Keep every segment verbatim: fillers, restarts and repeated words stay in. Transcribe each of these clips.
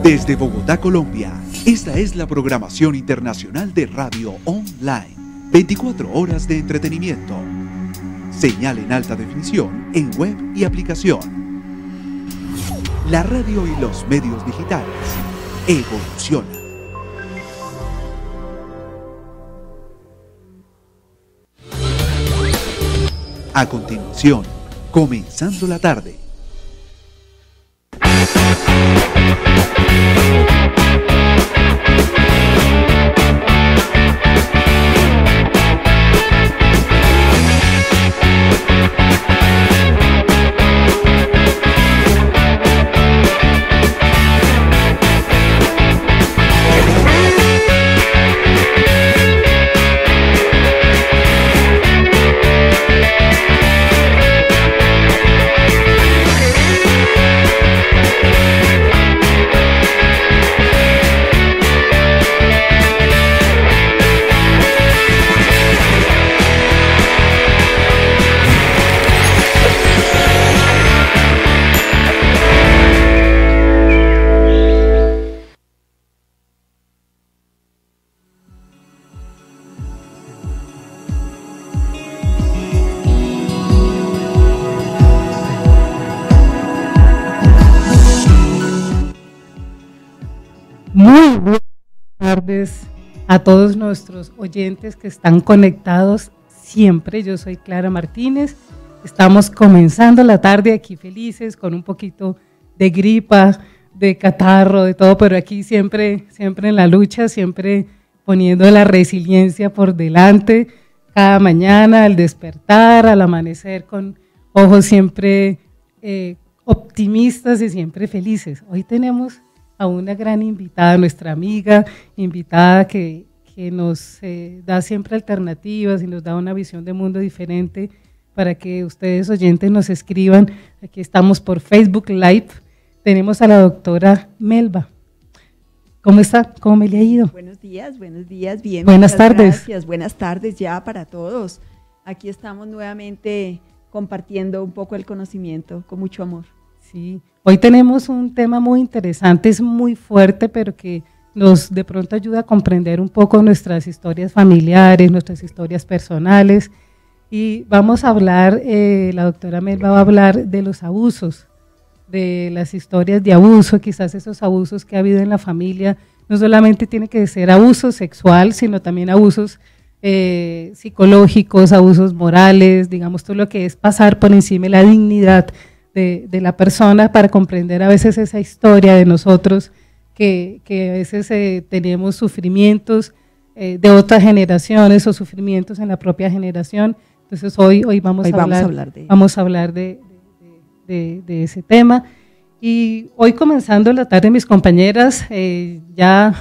Desde Bogotá, Colombia, esta es la programación internacional de Radio Online. veinticuatro horas de entretenimiento. Señal en alta definición en web y aplicación. La radio y los medios digitales evolucionan. A continuación, comenzando la tarde. Muy buenas tardes a todos nuestros oyentes que están conectados siempre. Yo soy Clara Martínez. Estamos comenzando la tarde aquí felices, con un poquito de gripa, de catarro, de todo, pero aquí siempre, siempre en la lucha, siempre poniendo la resiliencia por delante, cada mañana al despertar, al amanecer, con ojos siempre eh, optimistas y siempre felices. Hoy tenemos a una gran invitada, nuestra amiga invitada que, que nos eh, da siempre alternativas y nos da una visión de mundo diferente para que ustedes oyentes nos escriban. Aquí estamos por Facebook Live. Tenemos a la doctora Melba. ¿Cómo está? ¿Cómo me le ha ido? Buenos días, buenos días, bien. Buenas tardes. Gracias, buenas tardes ya para todos. Aquí estamos nuevamente compartiendo un poco el conocimiento con mucho amor. Sí, hoy tenemos un tema muy interesante, es muy fuerte, pero que nos de pronto ayuda a comprender un poco nuestras historias familiares, nuestras historias personales. Y vamos a hablar, eh, la doctora Melba va a hablar de los abusos, de las historias de abuso, quizás esos abusos que ha habido en la familia. No solamente tiene que ser abuso sexual, sino también abusos eh, psicológicos, abusos morales, digamos todo lo que es pasar por encima de la dignidad De, de la persona, para comprender a veces esa historia de nosotros que, que a veces eh, tenemos sufrimientos eh, de otras generaciones o sufrimientos en la propia generación. Entonces hoy, hoy, vamos, hoy a vamos hablar, a hablar, de, vamos a hablar de, de, de, de ese tema. Y hoy, comenzando la tarde, mis compañeras eh, ya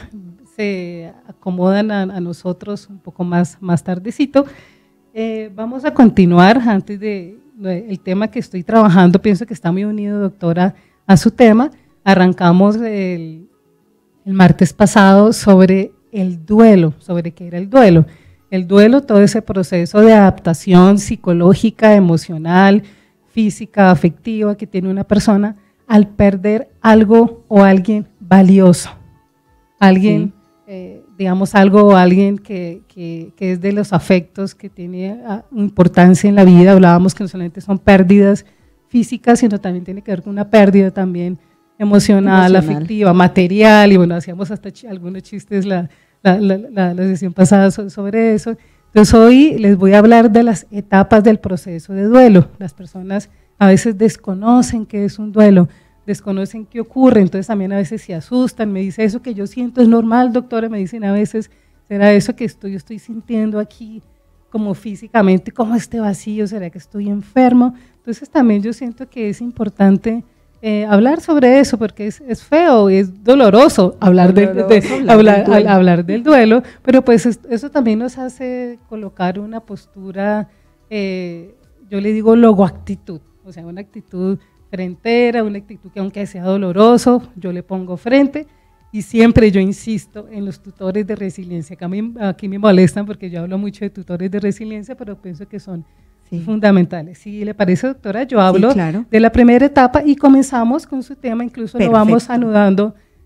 se acomodan a, a nosotros un poco más, más tardecito. Eh, vamos a continuar antes de el tema que estoy trabajando. Pienso que está muy unido, doctora, a su tema. Arrancamos el, el martes pasado sobre el duelo, sobre qué era el duelo. El duelo, todo ese proceso de adaptación psicológica, emocional, física, afectiva que tiene una persona al perder algo o alguien valioso, alguien, sí. eh, digamos algo o alguien que, que, que es de los afectos, que tiene importancia en la vida. Hablábamos que no solamente son pérdidas físicas, sino también tiene que ver con una pérdida también emocional, emocional. afectiva, material, y bueno, hacíamos hasta ch algunos chistes la, la, la, la, la sesión pasada so sobre eso. Entonces hoy les voy a hablar de las etapas del proceso de duelo. Las personas a veces desconocen qué es un duelo, desconocen qué ocurre, entonces también a veces se asustan. Me dice, eso que yo siento es normal, doctora, me dicen a veces, ¿será eso que estoy, yo estoy sintiendo aquí como físicamente, como este vacío? ¿Será que estoy enfermo? Entonces también yo siento que es importante eh, hablar sobre eso, porque es, es feo, es doloroso hablar, doloroso, de, de, hablar, hablar, del a, hablar del duelo, pero pues es, eso también nos hace colocar una postura, eh, yo le digo logoactitud, o sea, una actitud frentera, una actitud que aunque sea doloroso, yo le pongo frente. Y siempre yo insisto en los tutores de resiliencia, que a mí, aquí me molestan porque yo hablo mucho de tutores de resiliencia, pero pienso que son sí. fundamentales. Si le parece, doctora, yo hablo sí, claro. de la primera etapa y comenzamos con su tema, incluso Perfecto. Lo vamos anudando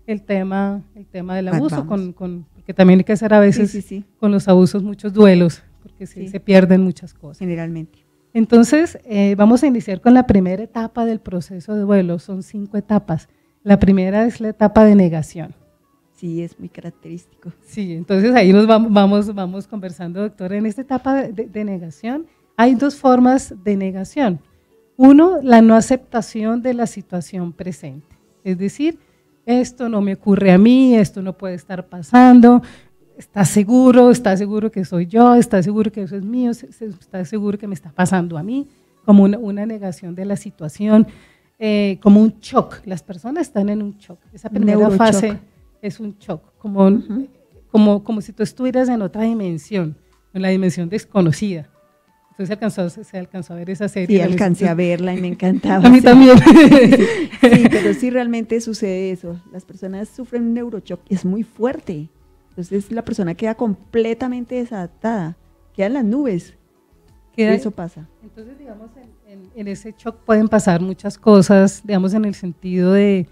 el tema, el tema del Ah, abuso, vamos. con, con, porque también hay que hacer a veces Sí, sí, sí. con los abusos muchos duelos, porque sí, Sí. se pierden muchas cosas. Generalmente. Entonces, eh, vamos a iniciar con la primera etapa del proceso de duelo, son cinco etapas. La primera es la etapa de negación. Sí, es muy característico. Sí, entonces ahí nos vamos, vamos, vamos conversando, doctora. En esta etapa de, de- de negación hay dos formas de negación. Uno, la no aceptación de la situación presente. Es decir, esto no me ocurre a mí, esto no puede estar pasando, ¿estás seguro? ¿Estás seguro que soy yo? ¿Estás seguro que eso es mío? ¿Estás seguro que me está pasando a mí? Como una, una negación de la situación, eh, como un shock. Las personas están en un shock. Esa primera Neuroshock. fase es un shock, como, Ujú. como, como si tú estuvieras en otra dimensión, en la dimensión desconocida. Entonces alcanzó, se alcanzó a ver esa serie. Sí, alcancé a verla y me encantaba. A mí sí. también. Sí, pero sí realmente sucede eso. Las personas sufren un neuroshock, es muy fuerte. Entonces la persona queda completamente desadaptada, queda en las nubes. Queda- Eso pasa. Entonces, digamos, en, en- en ese shock pueden pasar muchas cosas, digamos, en el sentido de,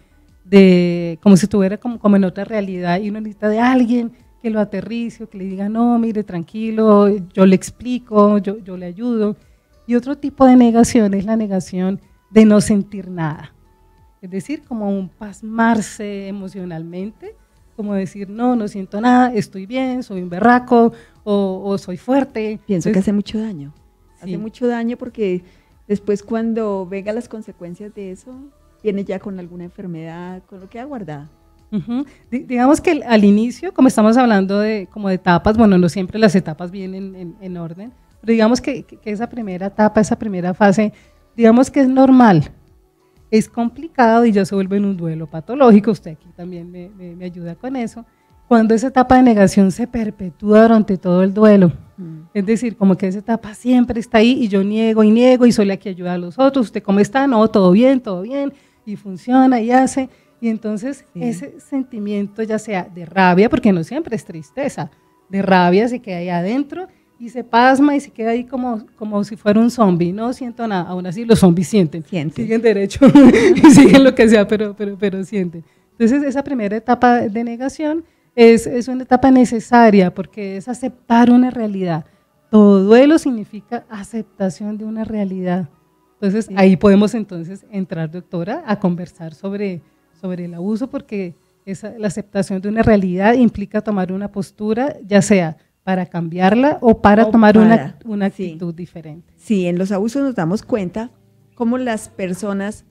de como si estuviera como, como en otra realidad y uno necesita de alguien que lo aterrice o que le diga, no, mire, tranquilo, yo le explico, yo, yo le ayudo. Y otro tipo de negación es la negación de no sentir nada. Es decir, como un pasmarse emocionalmente, como decir, no, no siento nada, estoy bien, soy un berraco o, o soy fuerte. Pienso Entonces, que hace mucho daño. sí. Hace mucho daño porque después cuando vengan las consecuencias de eso, viene ya con alguna enfermedad, con lo que ha guardado. Ujú. Di- Digamos que el- al inicio, como estamos hablando de, como de etapas, bueno, no siempre las etapas vienen en, en orden, pero digamos que, que- que esa primera etapa, esa primera fase, digamos que es normal, es complicado y ya se vuelve en un duelo patológico, usted aquí también me, me- me ayuda con eso, cuando esa etapa de negación se perpetúa durante todo el duelo, Mm. es decir, como que esa etapa siempre está ahí y yo niego y niego y soy la que ayuda a los otros, ¿usted cómo está? No, todo bien, todo bien, y funciona y hace. Y entonces Sí. ese sentimiento, ya sea de rabia, porque no siempre es tristeza, de rabia se queda ahí adentro y se pasma y se queda ahí como, como si fuera un zombie. No siento nada, aún así los zombies sienten, Sienten. siguen derecho y siguen lo que sea, pero, pero, pero sienten. Entonces esa primera etapa de negación es, es una etapa necesaria porque es aceptar una realidad. Todo duelo significa aceptación de una realidad. Entonces Sí. ahí podemos entonces entrar, doctora, a conversar sobre sobre el abuso, porque esa, la aceptación de una realidad implica tomar una postura, ya sea para cambiarla o para O tomar para, una, una sí. actitud diferente. Sí, en los abusos nos damos cuenta cómo las personas,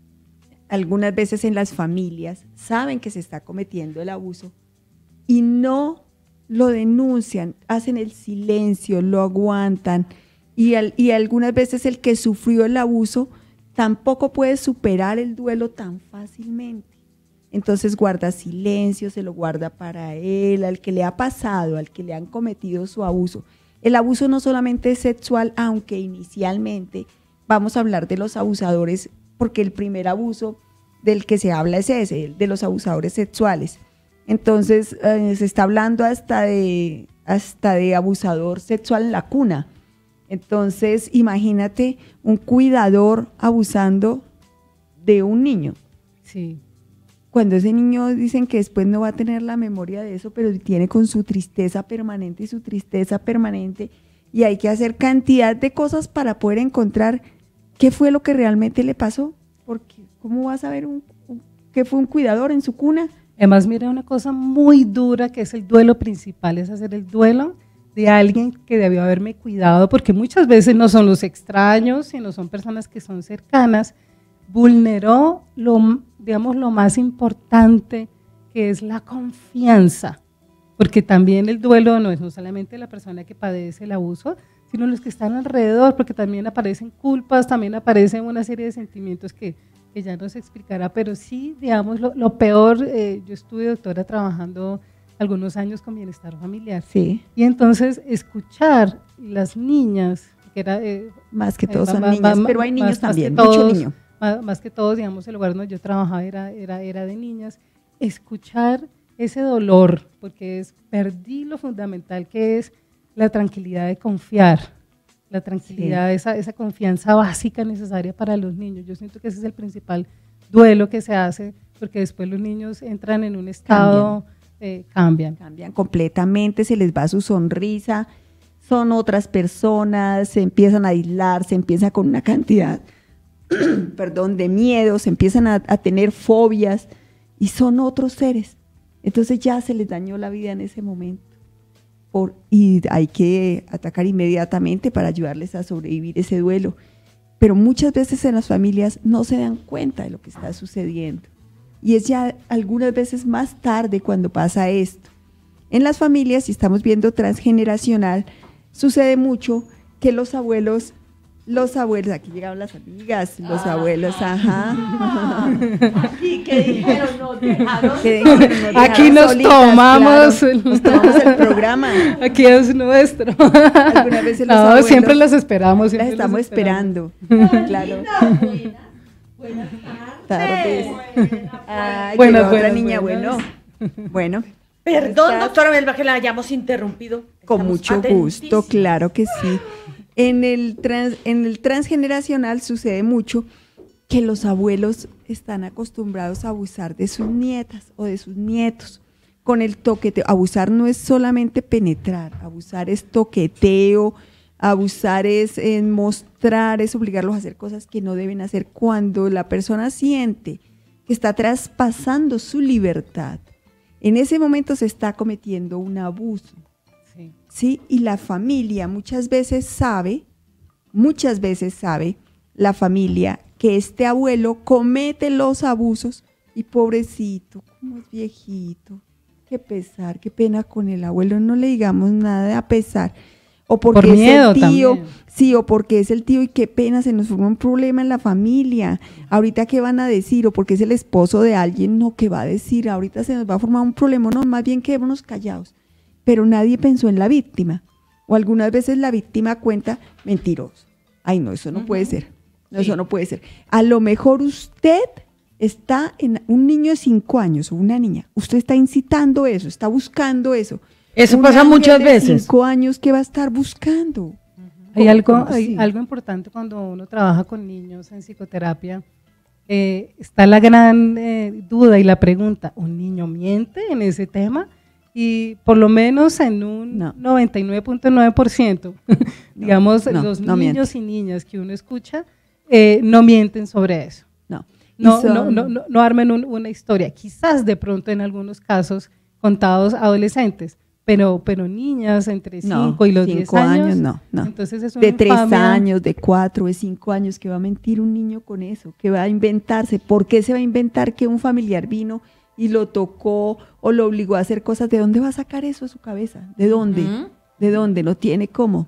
algunas veces en las familias, saben que se está cometiendo el abuso y no lo denuncian, hacen el silencio, lo aguantan y, al- y algunas veces el que sufrió el abuso tampoco puede superar el duelo tan fácilmente. Entonces guarda silencio, se lo guarda para él, al que le ha pasado, al que le han cometido su abuso. El abuso no solamente es sexual, aunque inicialmente vamos a hablar de los abusadores, porque el primer abuso del que se habla es ese, el de los abusadores sexuales. Entonces eh, se está hablando hasta de, hasta de abusador sexual en la cuna. Entonces imagínate un cuidador abusando de un niño. Sí, Cuando ese niño dicen que después no va a tener la memoria de eso, pero tiene con su tristeza permanente y su tristeza permanente, y hay que hacer cantidad de cosas para poder encontrar qué fue lo que realmente le pasó, porque ¿cómo vas a ver un, un, qué fue un cuidador en su cuna? además mira una cosa muy dura que es el duelo principal, es hacer el duelo de alguien que debió haberme cuidado, porque muchas veces no son los extraños, sino son personas que son cercanas, vulneró lo, digamos, lo más importante, que es la confianza, porque también el duelo no es no solamente la persona que padece el abuso, sino los que están alrededor, porque también aparecen culpas, también aparecen una serie de sentimientos que, que ya nos explicará, pero sí, digamos, lo, lo peor, eh, yo estuve, doctora, trabajando algunos años con bienestar familiar, Sí, y entonces escuchar las niñas, que era... eh, más que Eh, todos ma- son ma- niñas, ma- pero hay más- niños más que también, todos, mucho niño. Más, más que todos, digamos, el lugar donde yo trabajaba era, era, era de niñas, escuchar ese dolor, porque es, perdí lo fundamental que es la tranquilidad de confiar, la tranquilidad, Sí. esa, esa confianza básica necesaria para los niños. Yo siento que ese es el principal duelo que se hace, porque después los niños entran en un estado, cambian, eh, cambian. Cambian completamente, se les va su sonrisa, son otras personas, se empiezan a aislar, se empieza con una cantidad, perdón, de miedo, se empiezan a, a tener fobias y son otros seres. Entonces ya se les dañó la vida en ese momento. Por, y hay que atacar inmediatamente para ayudarles a sobrevivir ese duelo. Pero muchas veces en las familias no se dan cuenta de lo que está sucediendo. Y es ya algunas veces más tarde cuando pasa esto. En las familias, si estamos viendo transgeneracional, sucede mucho que los abuelos, los abuelos, aquí llegaron las amigas, los ah, abuelos, ajá. ajá. Aquí, ¿qué dijeron? Nos dejaron. ¿Qué dijeron? Nos dejaron aquí nos solitas, tomamos, claro, nos tomamos el programa. Aquí es nuestro. Algunas veces los no, abuelos, siempre los esperamos. Siempre las estamos los esperamos. esperando. Claro. Buenas, buenas tardes. Tardes. Ay, Buenas, llegó otra buenas, niña, buenas. bueno. Bueno. Perdón, doctora Melba, que la hayamos interrumpido. Con Estamos mucho gusto, atentísimos. claro que sí. En el, trans, en el transgeneracional sucede mucho que los abuelos están acostumbrados a abusar de sus nietas o de sus nietos. Con el toqueteo, abusar no es solamente penetrar, abusar es toqueteo, abusar es en mostrar, es obligarlos a hacer cosas que no deben hacer. Cuando la persona siente que está traspasando su libertad, en ese momento se está cometiendo un abuso. Sí. ¿Sí? Y la familia muchas veces sabe, muchas veces sabe la familia que este abuelo comete los abusos y pobrecito, como es viejito, qué pesar, qué pena con el abuelo, no le digamos nada de a pesar. O porque Por miedo es el tío, también. sí, o porque es el tío y qué pena, se nos formó un problema en la familia. Ahorita qué van a decir, o porque es el esposo de alguien, no, ¿qué va a decir? Ahorita se nos va a formar un problema, no, más bien quedémonos callados. Pero nadie pensó en la víctima. O algunas veces la víctima cuenta mentiroso. Ay, no, eso no uh-huh. puede ser. No, sí. Eso no puede ser. A lo mejor usted está en un niño de cinco años o una niña. Usted está incitando eso, está buscando eso. Eso un pasa muchas de veces. Cinco años que va a estar buscando. Uh-huh. Hay algo, hay algo importante cuando uno trabaja con niños en psicoterapia. Eh, está la gran eh, duda y la pregunta: ¿un niño miente en ese tema? Y por lo menos en un no. noventa y nueve punto nueve por ciento, digamos, no, los no niños miente. y niñas que uno escucha eh, no mienten sobre eso. No, no, son... no, no, no, no armen un, una historia, quizás de pronto en algunos casos contados adolescentes, pero, pero niñas entre cinco no, y los diez años, años no, no. Entonces es de tres años, de cuatro, de cinco años, que va a mentir un niño con eso, que va a inventarse. ¿Por qué se va a inventar que un familiar vino y lo tocó o lo obligó a hacer cosas? ¿De dónde va a sacar eso a su cabeza? ¿De dónde? Uh-huh. ¿De dónde? No tiene cómo.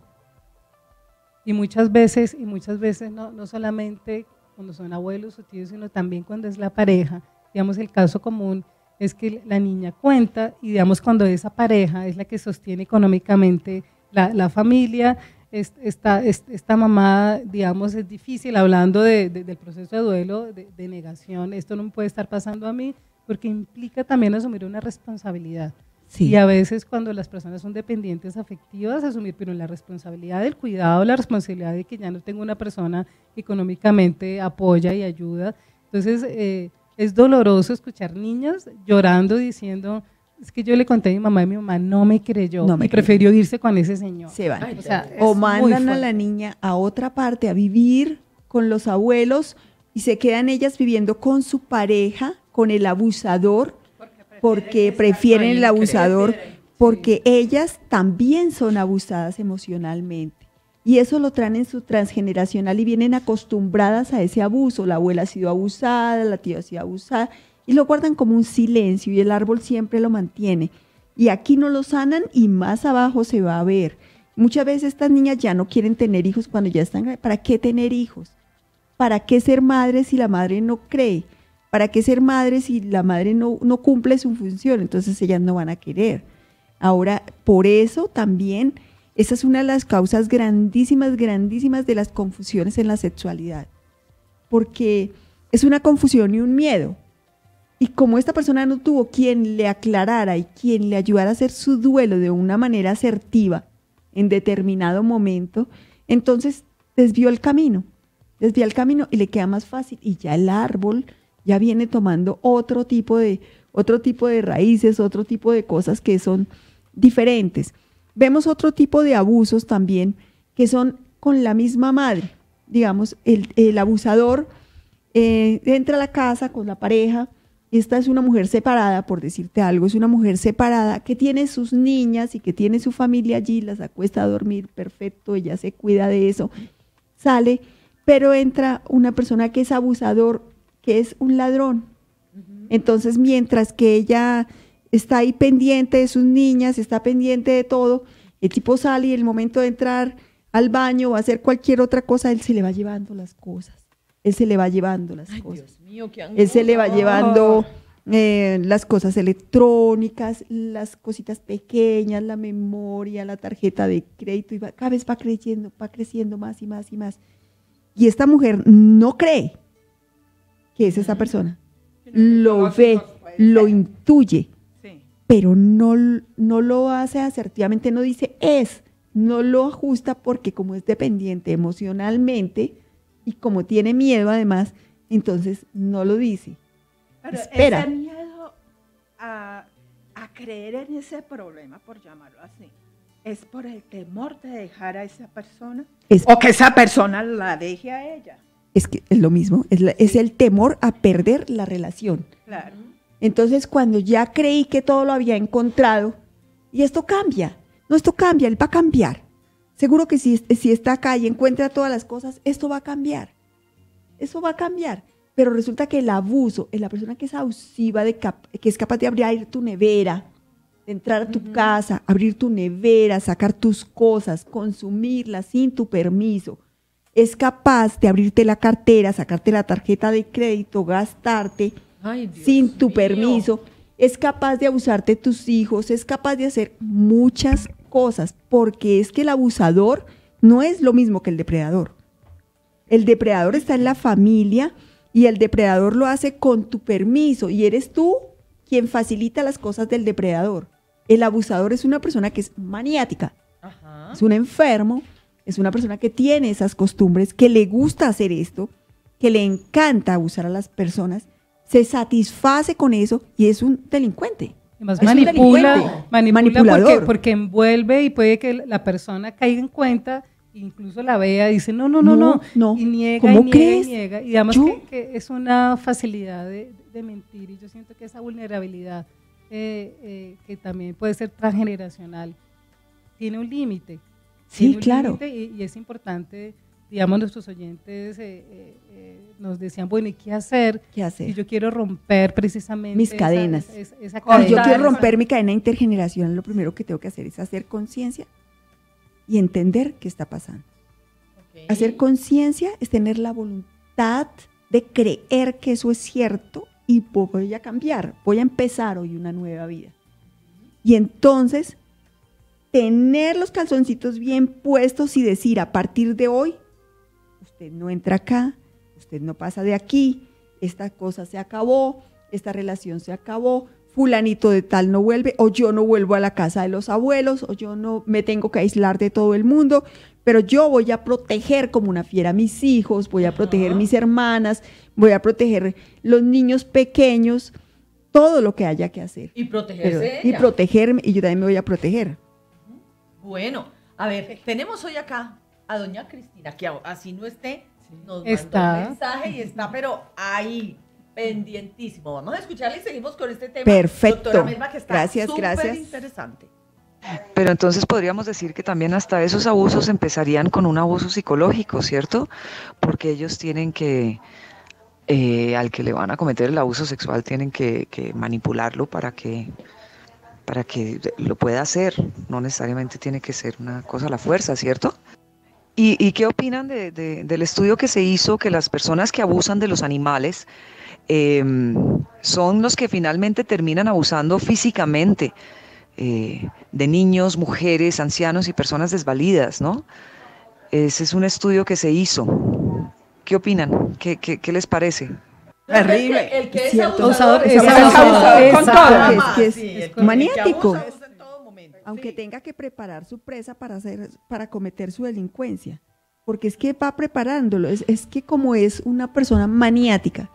Y muchas veces, y muchas veces no, no solamente cuando son abuelos o tíos, sino también cuando es la pareja. Digamos, el caso común es que la niña cuenta y digamos cuando esa pareja es la que sostiene económicamente la, la familia, es, esta, es, esta mamá, digamos, es difícil, hablando de, de, del proceso de duelo, de, de negación, esto no me puede estar pasando a mí, porque implica también asumir una responsabilidad. Sí. Y a veces cuando las personas son dependientes afectivas, asumir pero la responsabilidad del cuidado, la responsabilidad de que ya no tengo una persona que económicamente apoya y ayuda. Entonces eh, es doloroso escuchar niños llorando diciendo, es que yo le conté a mi mamá y mi mamá no me creyó no me y prefirió irse con ese señor. Se van. Ay, o sea, o mandan a la niña a otra parte a vivir con los abuelos y se quedan ellas viviendo con su pareja, con el abusador, porque prefieren el abusador, porque ellas también son abusadas emocionalmente. Y eso lo traen en su transgeneracional y vienen acostumbradas a ese abuso. La abuela ha sido abusada, la tía ha sido abusada, y lo guardan como un silencio y el árbol siempre lo mantiene. Y aquí no lo sanan y más abajo se va a ver. Muchas veces estas niñas ya no quieren tener hijos cuando ya están. ¿Para qué tener hijos? ¿Para qué ser madre si la madre no cree? ¿Para qué ser madre si la madre no, no cumple su función? Entonces ellas no van a querer. Ahora, por eso también, esa es una de las causas grandísimas, grandísimas de las confusiones en la sexualidad. Porque es una confusión y un miedo. Y como esta persona no tuvo quien le aclarara y quien le ayudara a hacer su duelo de una manera asertiva en determinado momento, entonces desvió el camino. Desvía el camino y le queda más fácil. Y ya el árbol ya viene tomando otro tipo de, otro tipo de raíces, otro tipo de cosas que son diferentes. Vemos otro tipo de abusos también que son con la misma madre. Digamos, el, el abusador eh, entra a la casa con la pareja. Esta es una mujer separada, por decirte algo, es una mujer separada que tiene sus niñas y que tiene su familia allí, las acuesta a dormir, perfecto, ella se cuida de eso, sale, pero entra una persona que es abusador, que es un ladrón. Entonces, mientras que ella está ahí pendiente de sus niñas, está pendiente de todo, el tipo sale y en el momento de entrar al baño o hacer cualquier otra cosa, él se le va llevando las cosas. Él se le va llevando las Ay, cosas. Dios mío, qué Él se le va angustia. llevando eh, las cosas electrónicas, las cositas pequeñas, la memoria, la tarjeta de crédito, y va, cada vez va creciendo, va creciendo más y más y más. Y esta mujer no cree que es esa persona. Lo ve, lo intuye, Sí. pero no, no lo hace asertivamente, no dice es, no lo ajusta porque como es dependiente emocionalmente y como tiene miedo además, entonces no lo dice. Pero Espera. ese miedo a, a creer en ese problema, por llamarlo así, es por el temor de dejar a esa persona Es, o que esa persona la deje a ella. es que es lo mismo, es, la- es el temor a perder la relación. Claro. Entonces, cuando ya creí que todo lo había encontrado, y esto cambia, no, esto cambia, él va a cambiar. Seguro que si, si está acá y encuentra todas las cosas, esto va a cambiar. Eso va a cambiar. Pero resulta que el abuso, en la persona que es abusiva, de cap- que es capaz de abrir tu nevera, de entrar a tu uh-huh. casa, abrir tu nevera, sacar tus cosas, consumirlas sin tu permiso, es capaz de abrirte la cartera, sacarte la tarjeta de crédito, gastarte, Ay, Dios sin tu mío. permiso, es capaz de abusarte de tus hijos, es capaz de hacer muchas cosas, porque es que el abusador no es lo mismo que el depredador. El depredador está en la familia y el depredador lo hace con tu permiso y eres tú quien facilita las cosas del depredador. El abusador es una persona que es maniática, Ajá. es un enfermo, es una persona que tiene esas costumbres, que le gusta hacer esto, que le encanta abusar a las personas, se satisface con eso y es un delincuente. Además, Es un manipula, delincuente, manipula manipulador. porque, porque envuelve y puede que la persona caiga en cuenta, incluso la vea y dice, no, no, no, no, No, no. y niega, ¿Cómo y niega, crees? y niega. Y digamos ¿Yo? que, que es una facilidad de, de mentir, y yo siento que esa vulnerabilidad, eh, eh, que también puede ser transgeneracional, tiene un límite. Sí, tiene un claro. límite y, y es importante, digamos, nuestros oyentes eh, eh, eh, nos decían, bueno, ¿y qué hacer? ¿Qué hacer? Si yo quiero romper precisamente Mis esa- cadenas. esa, esa- esa Si cadena. yo quiero romper mi cadena intergeneracional, lo primero que tengo que hacer es hacer conciencia y entender qué está pasando. Ok. Hacer conciencia es tener la voluntad de creer que eso es cierto y voy a cambiar, voy a empezar hoy una nueva vida. Y entonces, tener los calzoncitos bien puestos y decir, a partir de hoy, usted no entra acá, usted no pasa de aquí, esta cosa se acabó, esta relación se acabó, fulanito de tal no vuelve, o yo no vuelvo a la casa de los abuelos, o yo no me tengo que aislar de todo el mundo, pero yo voy a proteger como una fiera a mis hijos, voy a proteger mis hermanas, voy a proteger los niños pequeños, todo lo que haya que hacer. Y Pero- protegerse y ella. protegerme, y yo también me voy a proteger. Bueno, a ver, tenemos hoy acá a doña Cristina, que a- así no esté, nos mandó Está. un mensaje y está, pero ahí, pendientísimo. Vamos a escucharle y seguimos con este tema. Perfecto. Doctora Melba, que está Gracias, súper gracias. interesante. Pero entonces podríamos decir que también hasta esos abusos empezarían con un abuso psicológico, ¿cierto? Porque ellos tienen que, eh, al que le van a cometer el abuso sexual, tienen que, que manipularlo para que, para que lo pueda hacer. No necesariamente tiene que ser una cosa a la fuerza, ¿cierto? ¿Y, y qué opinan de, de- del estudio que se hizo, que las personas que abusan de los animales eh, son los que finalmente terminan abusando físicamente? Eh, de niños, mujeres, ancianos y personas desvalidas, ¿no? Ese es un estudio que se hizo. ¿Qué opinan? ¿Qué, qué, qué les parece? Terrible. El que Es es cierto. abusador, Abusador, es es abusador. abusador con Exacto. todo. Es que es- Sí, es el que- el que maniático. abusa es en todo momento. Aunque Sí. tenga que preparar su presa para hacer, para cometer su delincuencia, porque es que va preparándolo, es, es que como es una persona maniática,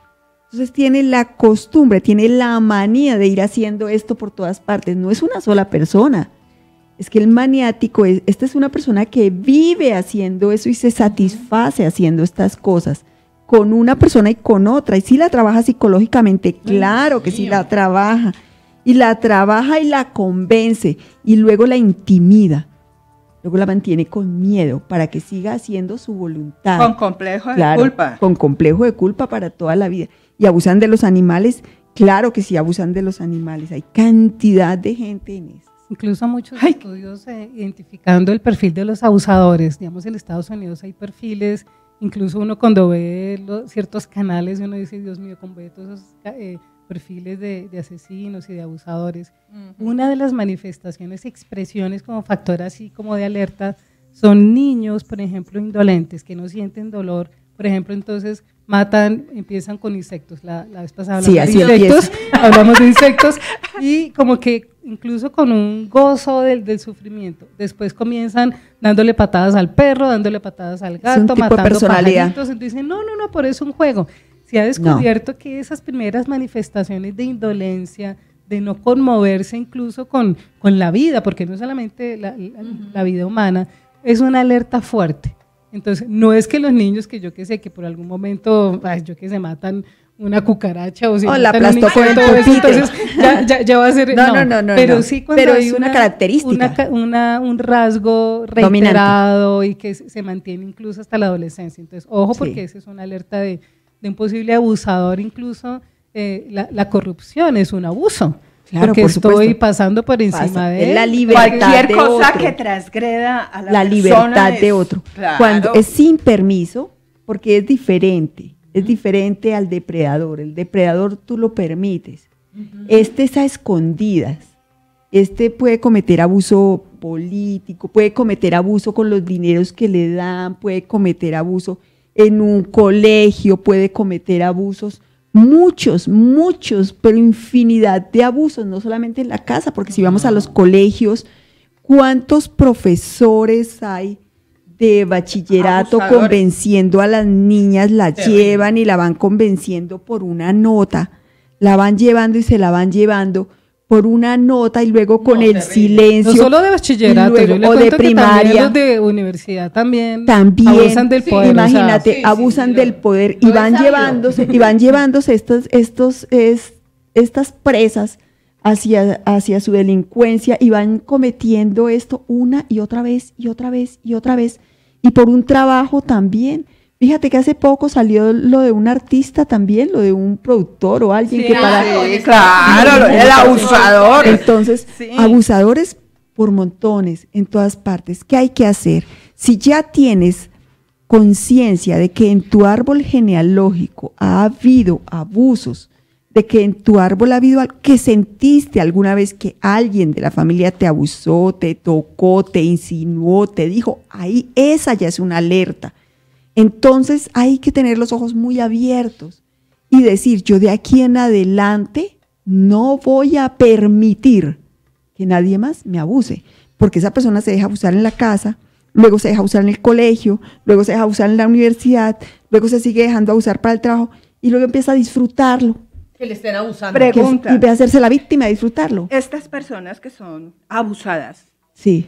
Entonces tiene la costumbre, tiene la manía de ir haciendo esto por todas partes. No es una sola persona. Es que el maniático, es, esta es una persona que vive haciendo eso y se satisface haciendo estas cosas con una persona y con otra. Y si la trabaja psicológicamente, claro que sí la trabaja. Y la trabaja y la convence y luego la intimida. Luego la mantiene con miedo para que siga haciendo su voluntad. Con complejo de Claro, culpa. Con complejo de culpa para toda la vida. Y abusan de los animales, claro que sí abusan de los animales. Hay cantidad de gente en eso. Incluso muchos Ay. estudios eh, identificando el perfil de los abusadores. Digamos, en Estados Unidos hay perfiles, incluso uno cuando ve los, ciertos canales, uno dice, Dios mío, como ve todos esos eh, perfiles de, de asesinos y de abusadores. Uh-huh. Una de las manifestaciones, expresiones como factor así como de alerta, son niños, por ejemplo, indolentes, que no sienten dolor. Por ejemplo, entonces matan, empiezan con insectos. La, la vez pasada hablamos sí, de insectos, hablamos de insectos y como que incluso con un gozo del, del sufrimiento. Después comienzan dándole patadas al perro, dándole patadas al gato, matando pajaritos. Entonces dicen, no, no, no, por eso es un juego. Se ha descubierto no. que esas primeras manifestaciones de indolencia, de no conmoverse incluso con, con la vida, porque no solamente la, la, la vida humana, es una alerta fuerte. Entonces, no es que los niños que yo que sé, que por algún momento, ay, yo que se matan una cucaracha o si oh, la aplastó con el eso, entonces ya, ya, ya va a ser, no, no, no, no pero no. sí cuando pero hay es una, una característica, una, una, un rasgo reiterado dominante y que se mantiene incluso hasta la adolescencia. Entonces, ojo, porque sí. esa es una alerta de, de un posible abusador, incluso eh, la, la corrupción es un abuso. Claro, porque por estoy supuesto. pasando por encima Pasa. de él. La libertad Cualquier de cosa otro. que transgreda a la, la libertad es, de otro. Claro. Cuando es sin permiso, porque es diferente, es diferente al depredador. El depredador tú lo permites. Uh-huh. Este es a escondidas. Este puede cometer abuso político, puede cometer abuso con los dineros que le dan, puede cometer abuso en un colegio, puede cometer abusos. Muchos, muchos, pero infinidad de abusos, no solamente en la casa, porque si vamos a los colegios, ¿cuántos profesores hay de bachillerato Abusadores. convenciendo a las niñas, la Terrible. llevan y la van convenciendo por una nota, la van llevando y se la van llevando por una nota y luego con no, el terrible. silencio. No solo de bachillerato, luego, yo le o de primaria. Los de universidad también, también abusan del poder. Sí, imagínate, o sea, sí, abusan sí, sí, del lo, poder y van llevándose, y van llevándose estos, estos, es, estas presas hacia, hacia su delincuencia y van cometiendo esto una y otra vez y otra vez y otra vez. Y por un trabajo también. Fíjate que hace poco salió lo de un artista también, lo de un productor o alguien sí, que para... Sí, claro, el abusador. Entonces, sí. abusadores por montones, en todas partes. ¿Qué hay que hacer? Si ya tienes conciencia de que en tu árbol genealógico ha habido abusos, de que en tu árbol ha habido algo, que sentiste alguna vez que alguien de la familia te abusó, te tocó, te insinuó, te dijo, ahí esa ya es una alerta. Entonces hay que tener los ojos muy abiertos y decir, yo de aquí en adelante no voy a permitir que nadie más me abuse, porque esa persona se deja abusar en la casa, luego se deja abusar en el colegio, luego se deja abusar en la universidad, luego se sigue dejando abusar para el trabajo y luego empieza a disfrutarlo. Que le estén abusando. Pregunta. Que, y ve a hacerse la víctima, a disfrutarlo. Estas personas que son abusadas, sí.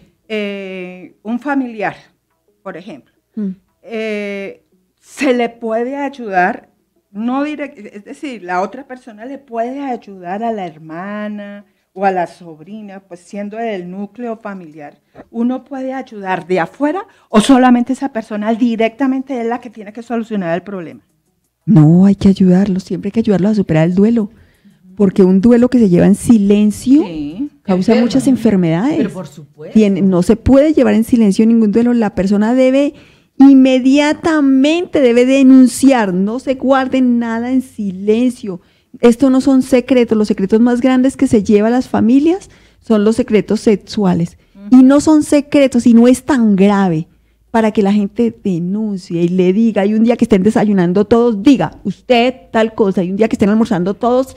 eh, un familiar, por ejemplo, mm. Eh, se le puede ayudar, no direct, es decir, la otra persona le puede ayudar a la hermana o a la sobrina, pues siendo el núcleo familiar, uno puede ayudar de afuera o solamente esa persona directamente es la que tiene que solucionar el problema. No, hay que ayudarlo, siempre hay que ayudarlo a superar el duelo, porque un duelo que se lleva en silencio sí, causa enferma. muchas enfermedades. Pero por supuesto. Tiene, no se puede llevar en silencio ningún duelo, la persona debe inmediatamente debe denunciar, no se guarden nada en silencio. Esto no son secretos, los secretos más grandes que se llevan las familias son los secretos sexuales. Uh-huh. Y no son secretos y no es tan grave para que la gente denuncie y le diga, y un día que estén desayunando todos, diga, usted tal cosa, y un día que estén almorzando todos,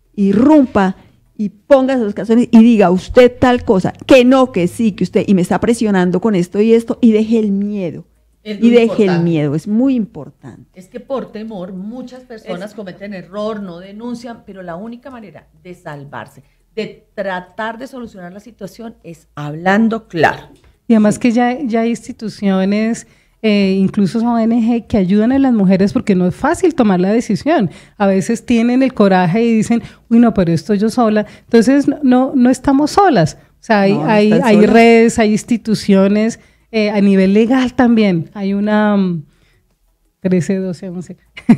irrumpa y ponga esos calzones y diga, usted tal cosa, que no, que sí, que usted, y me está presionando con esto y esto, y deje el miedo. Es muy y deje el importante. miedo, es muy importante. Es que por temor muchas personas Es- cometen error, no denuncian, pero la única manera de salvarse, de tratar de solucionar la situación es hablando claro. Y además que ya, ya hay instituciones, eh, incluso O N G, que ayudan a las mujeres porque no es fácil tomar la decisión. A veces tienen el coraje y dicen, uy, no, pero esto yo sola. Entonces, no, no, no estamos solas. O sea, hay, No, no hay, están hay solas. redes, hay instituciones, eh, a nivel legal también. Hay una... um, trece, doce, once.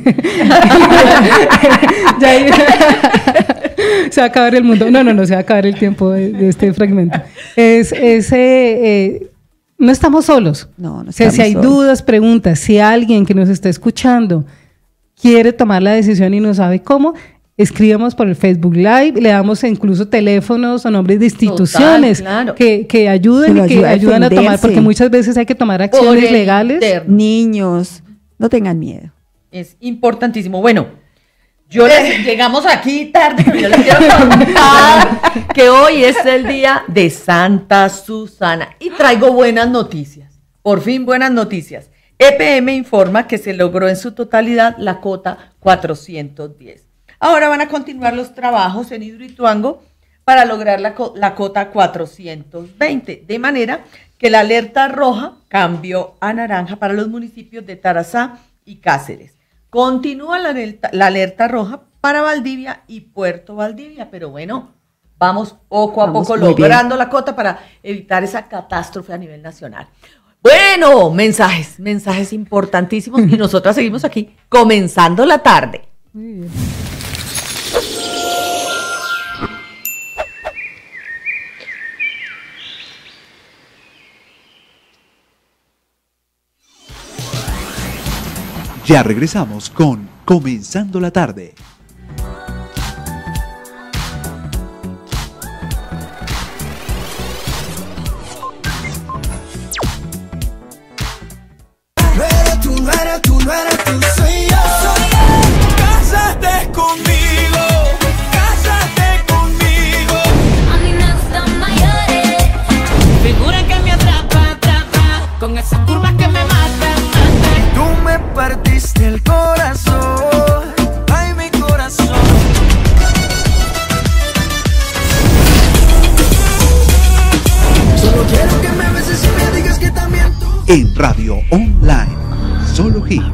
Ya hay una- se va a acabar el mundo. No, no, no, se va a acabar el tiempo de, de este fragmento. Es, es, eh, eh, no estamos solos. No, no O sea, si estamos hay solos. dudas, preguntas, si alguien que nos está escuchando quiere tomar la decisión y no sabe cómo, escribamos por el Facebook Live, le damos incluso teléfonos o nombres de instituciones Total, claro. que, que ayuden Que lo y que ayude a ayudan a tomar, defenderse. porque muchas veces hay que tomar Por acciones el legales. interno. Niños, no tengan miedo. Es importantísimo. Bueno, yo les, llegamos aquí tarde, pero yo les quiero contar que hoy es el día de Santa Susana y traigo buenas noticias. Por fin buenas noticias. E P M informa que se logró en su totalidad la cota cuatrocientos diez. Ahora van a continuar los trabajos en Hidroituango para lograr la, co- la cota cuatrocientos veinte, de manera que la alerta roja cambió a naranja para los municipios de Tarazá y Cáceres. Continúa la alerta, la alerta roja para Valdivia y Puerto Valdivia, pero bueno, vamos poco a Vamos poco muy bien. logrando la cota para evitar esa catástrofe a nivel nacional. Bueno, mensajes, mensajes importantísimos y nosotras seguimos aquí comenzando la tarde. Muy bien. Ya regresamos con Comenzando la tarde. No eres tú, no eres tú, no eres tú, soy yo. Soy yo. Cásate conmigo, cásate conmigo. A mí me gustan mayores. Figura que me atrapa, atrapa, con esas curvas que me matan, matan. Tú me partiste el corazón, ay mi corazón. Solo quiero que me beses y me digas que también tú. En Radio Online. Solo hits.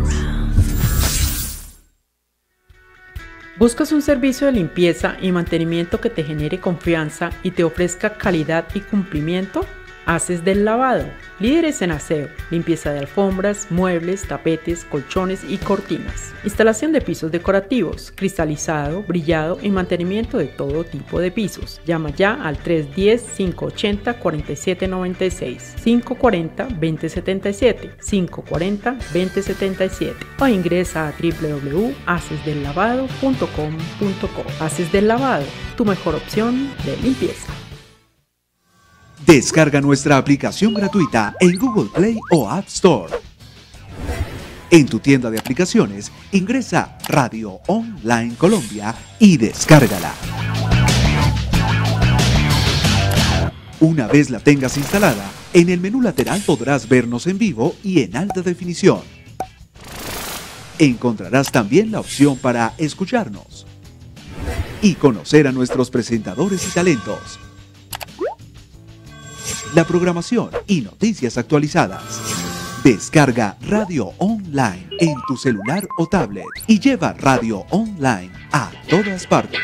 ¿Buscas un servicio de limpieza y mantenimiento que te genere confianza y te ofrezca calidad y cumplimiento? Haces del Lavado, líderes en aseo, limpieza de alfombras, muebles, tapetes, colchones y cortinas. Instalación de pisos decorativos, cristalizado, brillado y mantenimiento de todo tipo de pisos. Llama ya al tres uno cero, cinco ocho cero, cuatro siete nueve seis, cinco cuatro cero, dos cero siete siete, cinco cuatro cero, dos cero siete siete o ingresa a w w w punto haces del lavado punto com punto co. Haces del Lavado, tu mejor opción de limpieza. Descarga nuestra aplicación gratuita en Google Play o App Store. En tu tienda de aplicaciones, ingresa Radio Online Colombia y descárgala. Una vez la tengas instalada, en el menú lateral podrás vernos en vivo y en alta definición. Encontrarás también la opción para escucharnos y conocer a nuestros presentadores y talentos, la programación y noticias actualizadas. Descarga Radio Online en tu celular o tablet y lleva Radio Online a todas partes.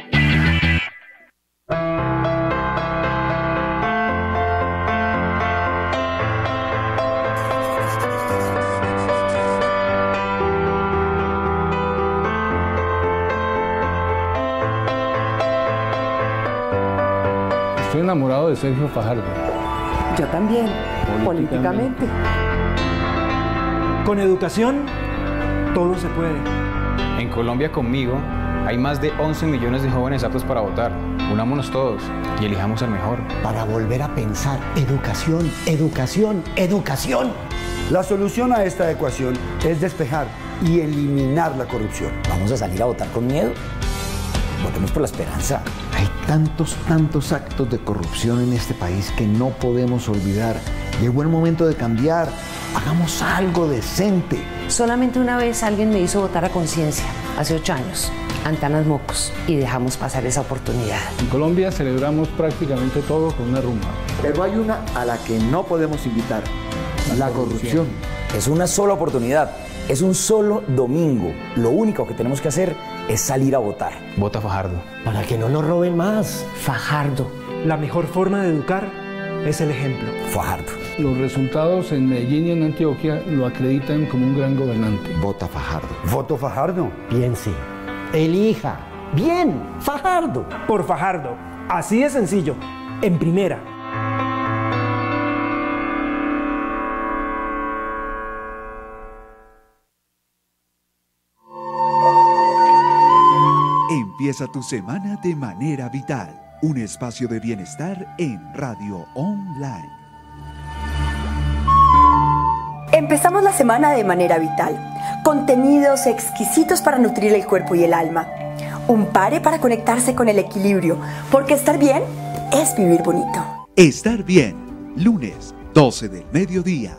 Estoy enamorado de Sergio Fajardo. Yo también, políticamente. Con educación, todo se puede. En Colombia conmigo hay más de once millones de jóvenes aptos para votar. Unámonos todos y elijamos al mejor. Para volver a pensar, educación, educación, educación. La solución a esta ecuación es despejar y eliminar la corrupción. ¿Vamos a salir a votar con miedo? Votemos por la esperanza. Hay tantos, tantos actos de corrupción en este país que no podemos olvidar Llegó el momento de cambiar. Hagamos algo decente. Solamente una vez alguien me hizo votar a conciencia, hace ocho años, Antanas Mocos, y dejamos pasar esa oportunidad. En Colombia celebramos prácticamente todo con una rumba. Pero hay una a la que no podemos invitar, la, la corrupción. corrupción. Es una sola oportunidad, es un solo domingo. Lo único que tenemos que hacer es salir a votar. Vota Fajardo. Para que no nos roben más. Fajardo. La mejor forma de educar es el ejemplo. Fajardo. Los resultados en Medellín y en Antioquia lo acreditan como un gran gobernante. Vota Fajardo. Voto Fajardo. Piense. Elija. Bien, Fajardo. Por Fajardo. Así de sencillo. En primera. Empieza tu semana de manera vital. Un espacio de bienestar en Radio Online. Empezamos la semana de manera vital. Contenidos exquisitos para nutrir el cuerpo y el alma. Un pare para conectarse con el equilibrio, porque estar bien es vivir bonito. Estar bien, lunes, doce del mediodía.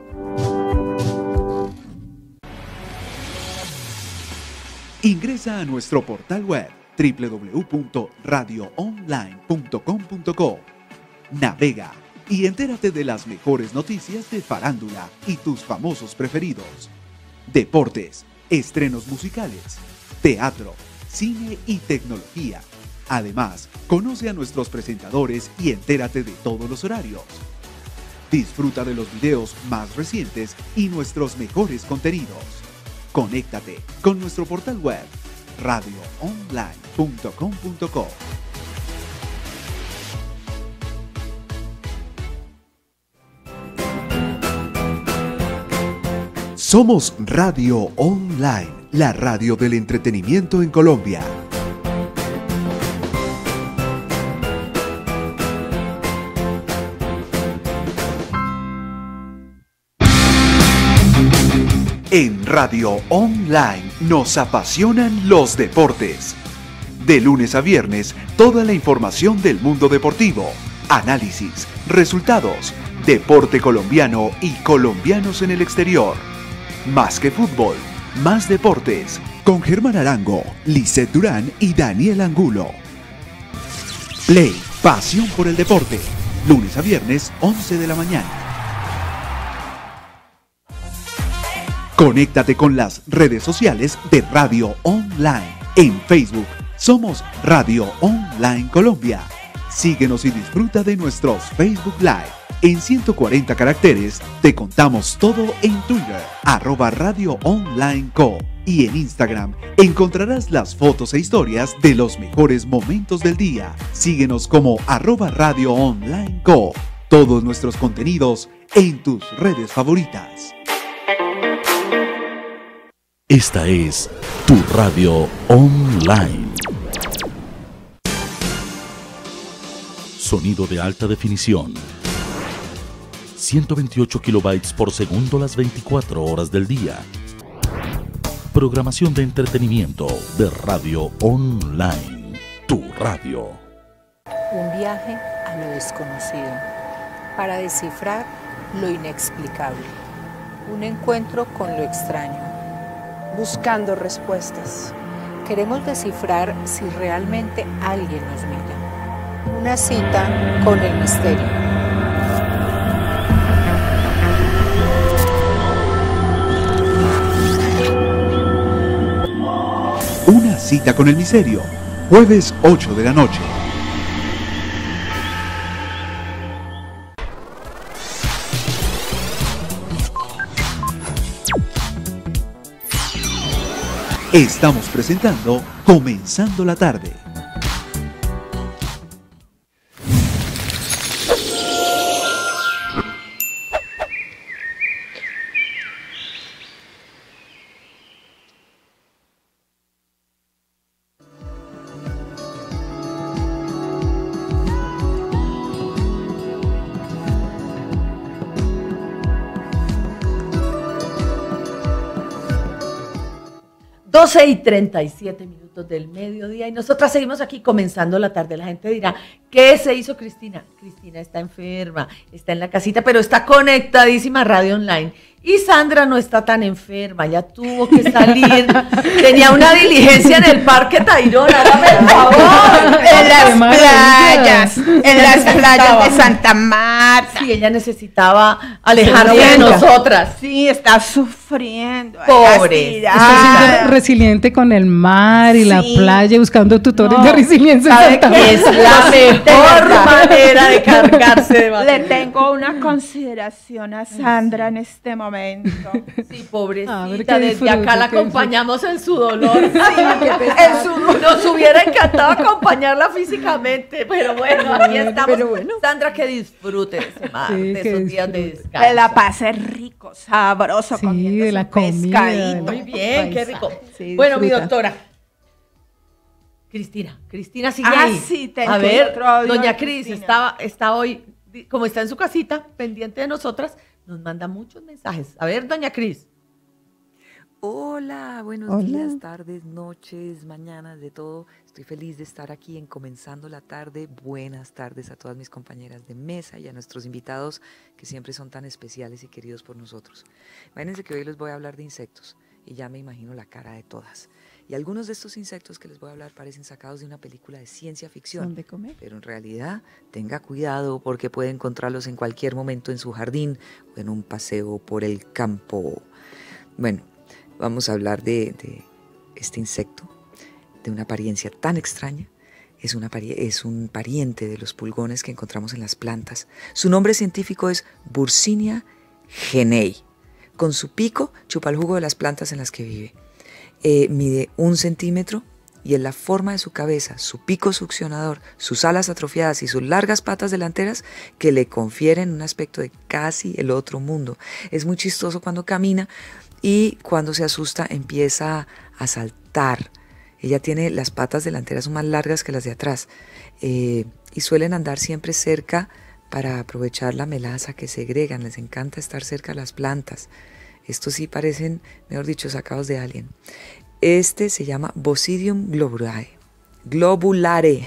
Ingresa a nuestro portal web doble u doble u doble u punto radio online punto com punto co. Navega y entérate de las mejores noticias de farándula y tus famosos preferidos. Deportes, estrenos musicales, teatro, cine y tecnología. Además, conoce a nuestros presentadores y entérate de todos los horarios. Disfruta de los videos más recientes y nuestros mejores contenidos. Conéctate con nuestro portal web radio online punto com punto co. Somos Radio Online, la radio del entretenimiento en Colombia. En Radio Online nos apasionan los deportes. De lunes a viernes, toda la información del mundo deportivo, análisis, resultados, deporte colombiano y colombianos en el exterior. Más que fútbol, más deportes, con Germán Arango, Lisset Durán y Daniel Angulo. Play, pasión por el deporte, lunes a viernes, once de la mañana. Conéctate con las redes sociales de Radio Online. En Facebook somos Radio Online Colombia. Síguenos y disfruta de nuestros Facebook Live. En ciento cuarenta caracteres te contamos todo en Twitter, arroba Radio Online Co. Y en Instagram encontrarás las fotos e historias de los mejores momentos del día. Síguenos como arroba Radio Online Co. Todos nuestros contenidos en tus redes favoritas. Esta es tu Radio Online. Sonido de alta definición. ciento veintiocho kilobytes por segundo las veinticuatro horas del día. Programación de entretenimiento de Radio Online. Tu radio. Un viaje a lo desconocido para descifrar lo inexplicable. Un encuentro con lo extraño. Buscando respuestas. Queremos descifrar si realmente alguien nos mira. Una cita con el misterio. Una cita con el misterio. Jueves ocho de la noche. Estamos presentando Comenzando la Tarde. doce y treinta y siete minutos del mediodía y nosotras seguimos aquí comenzando la tarde. La gente dirá, ¿qué se hizo Cristina? Cristina está enferma, está en la casita, pero está conectadísima a Radio Online. Y Sandra no está tan enferma, ya tuvo que salir, tenía una diligencia en el Parque Tayrona, hágame el favor. En las playas, en las playas de Santa Marta. Sí, ella necesitaba alejarse de nosotras. Sí, está sufriendo. Pobre. Está siendo resiliente con el mar y Sí. la playa, buscando tutores No, de resiliencia. ¿Sabe en Santa qué es Marta. la mejor manera de cargarse de Le batería? tengo una consideración a Sandra en este momento. Sí, pobrecita, A ver, que desde disfrute, acá la que acompañamos en su dolor. Sí, qué pesar. en su- nos hubiera encantado acompañarla físicamente, pero bueno, aquí estamos. Pero bueno. Sandra, que disfrute de ese mar, Sí, de que esos días de disfrute. descanso. Que la pase rico, sabroso, Sí, comiendo de su la comida, pescadito. de Muy bien, qué paisa. rico. Sí, bueno, mi disfruta. doctora. Cristina, Cristina sigue Ah, ahí. sí, tengo A ver, otro audio doña de Cris Cristina. está, está hoy, di- como está en su casita, pendiente de nosotras, nos manda muchos mensajes. A ver, doña Cris. Hola, buenos Hola. días, tardes, noches, mañanas, de todo. Estoy feliz de estar aquí en Comenzando la Tarde. Buenas tardes a todas mis compañeras de mesa y a nuestros invitados que siempre son tan especiales y queridos por nosotros. Imagínense que hoy les voy a hablar de insectos y ya me imagino la cara de todas. Y algunos de estos insectos que les voy a hablar parecen sacados de una película de ciencia ficción. ¿Son de comer? Pero en realidad tenga cuidado porque puede encontrarlos en cualquier momento en su jardín o en un paseo por el campo. Bueno, vamos a hablar de, de este insecto, de una apariencia tan extraña. Es, una, pari- es un pariente de los pulgones que encontramos en las plantas. Su nombre científico es Bursinia genei. Con su pico chupa el jugo de las plantas en las que vive. Eh, mide un centímetro y en la forma de su cabeza, su pico succionador, sus alas atrofiadas y sus largas patas delanteras que le confieren un aspecto de casi el otro mundo. Es muy chistoso cuando camina y cuando se asusta empieza a saltar. Ella tiene las patas delanteras son más largas que las de atrás eh, y suelen andar siempre cerca para aprovechar la melaza que segregan. Les encanta estar cerca de las plantas. Estos sí parecen, mejor dicho, sacados de Alien. Este se llama Bosidium globulare. Globulare.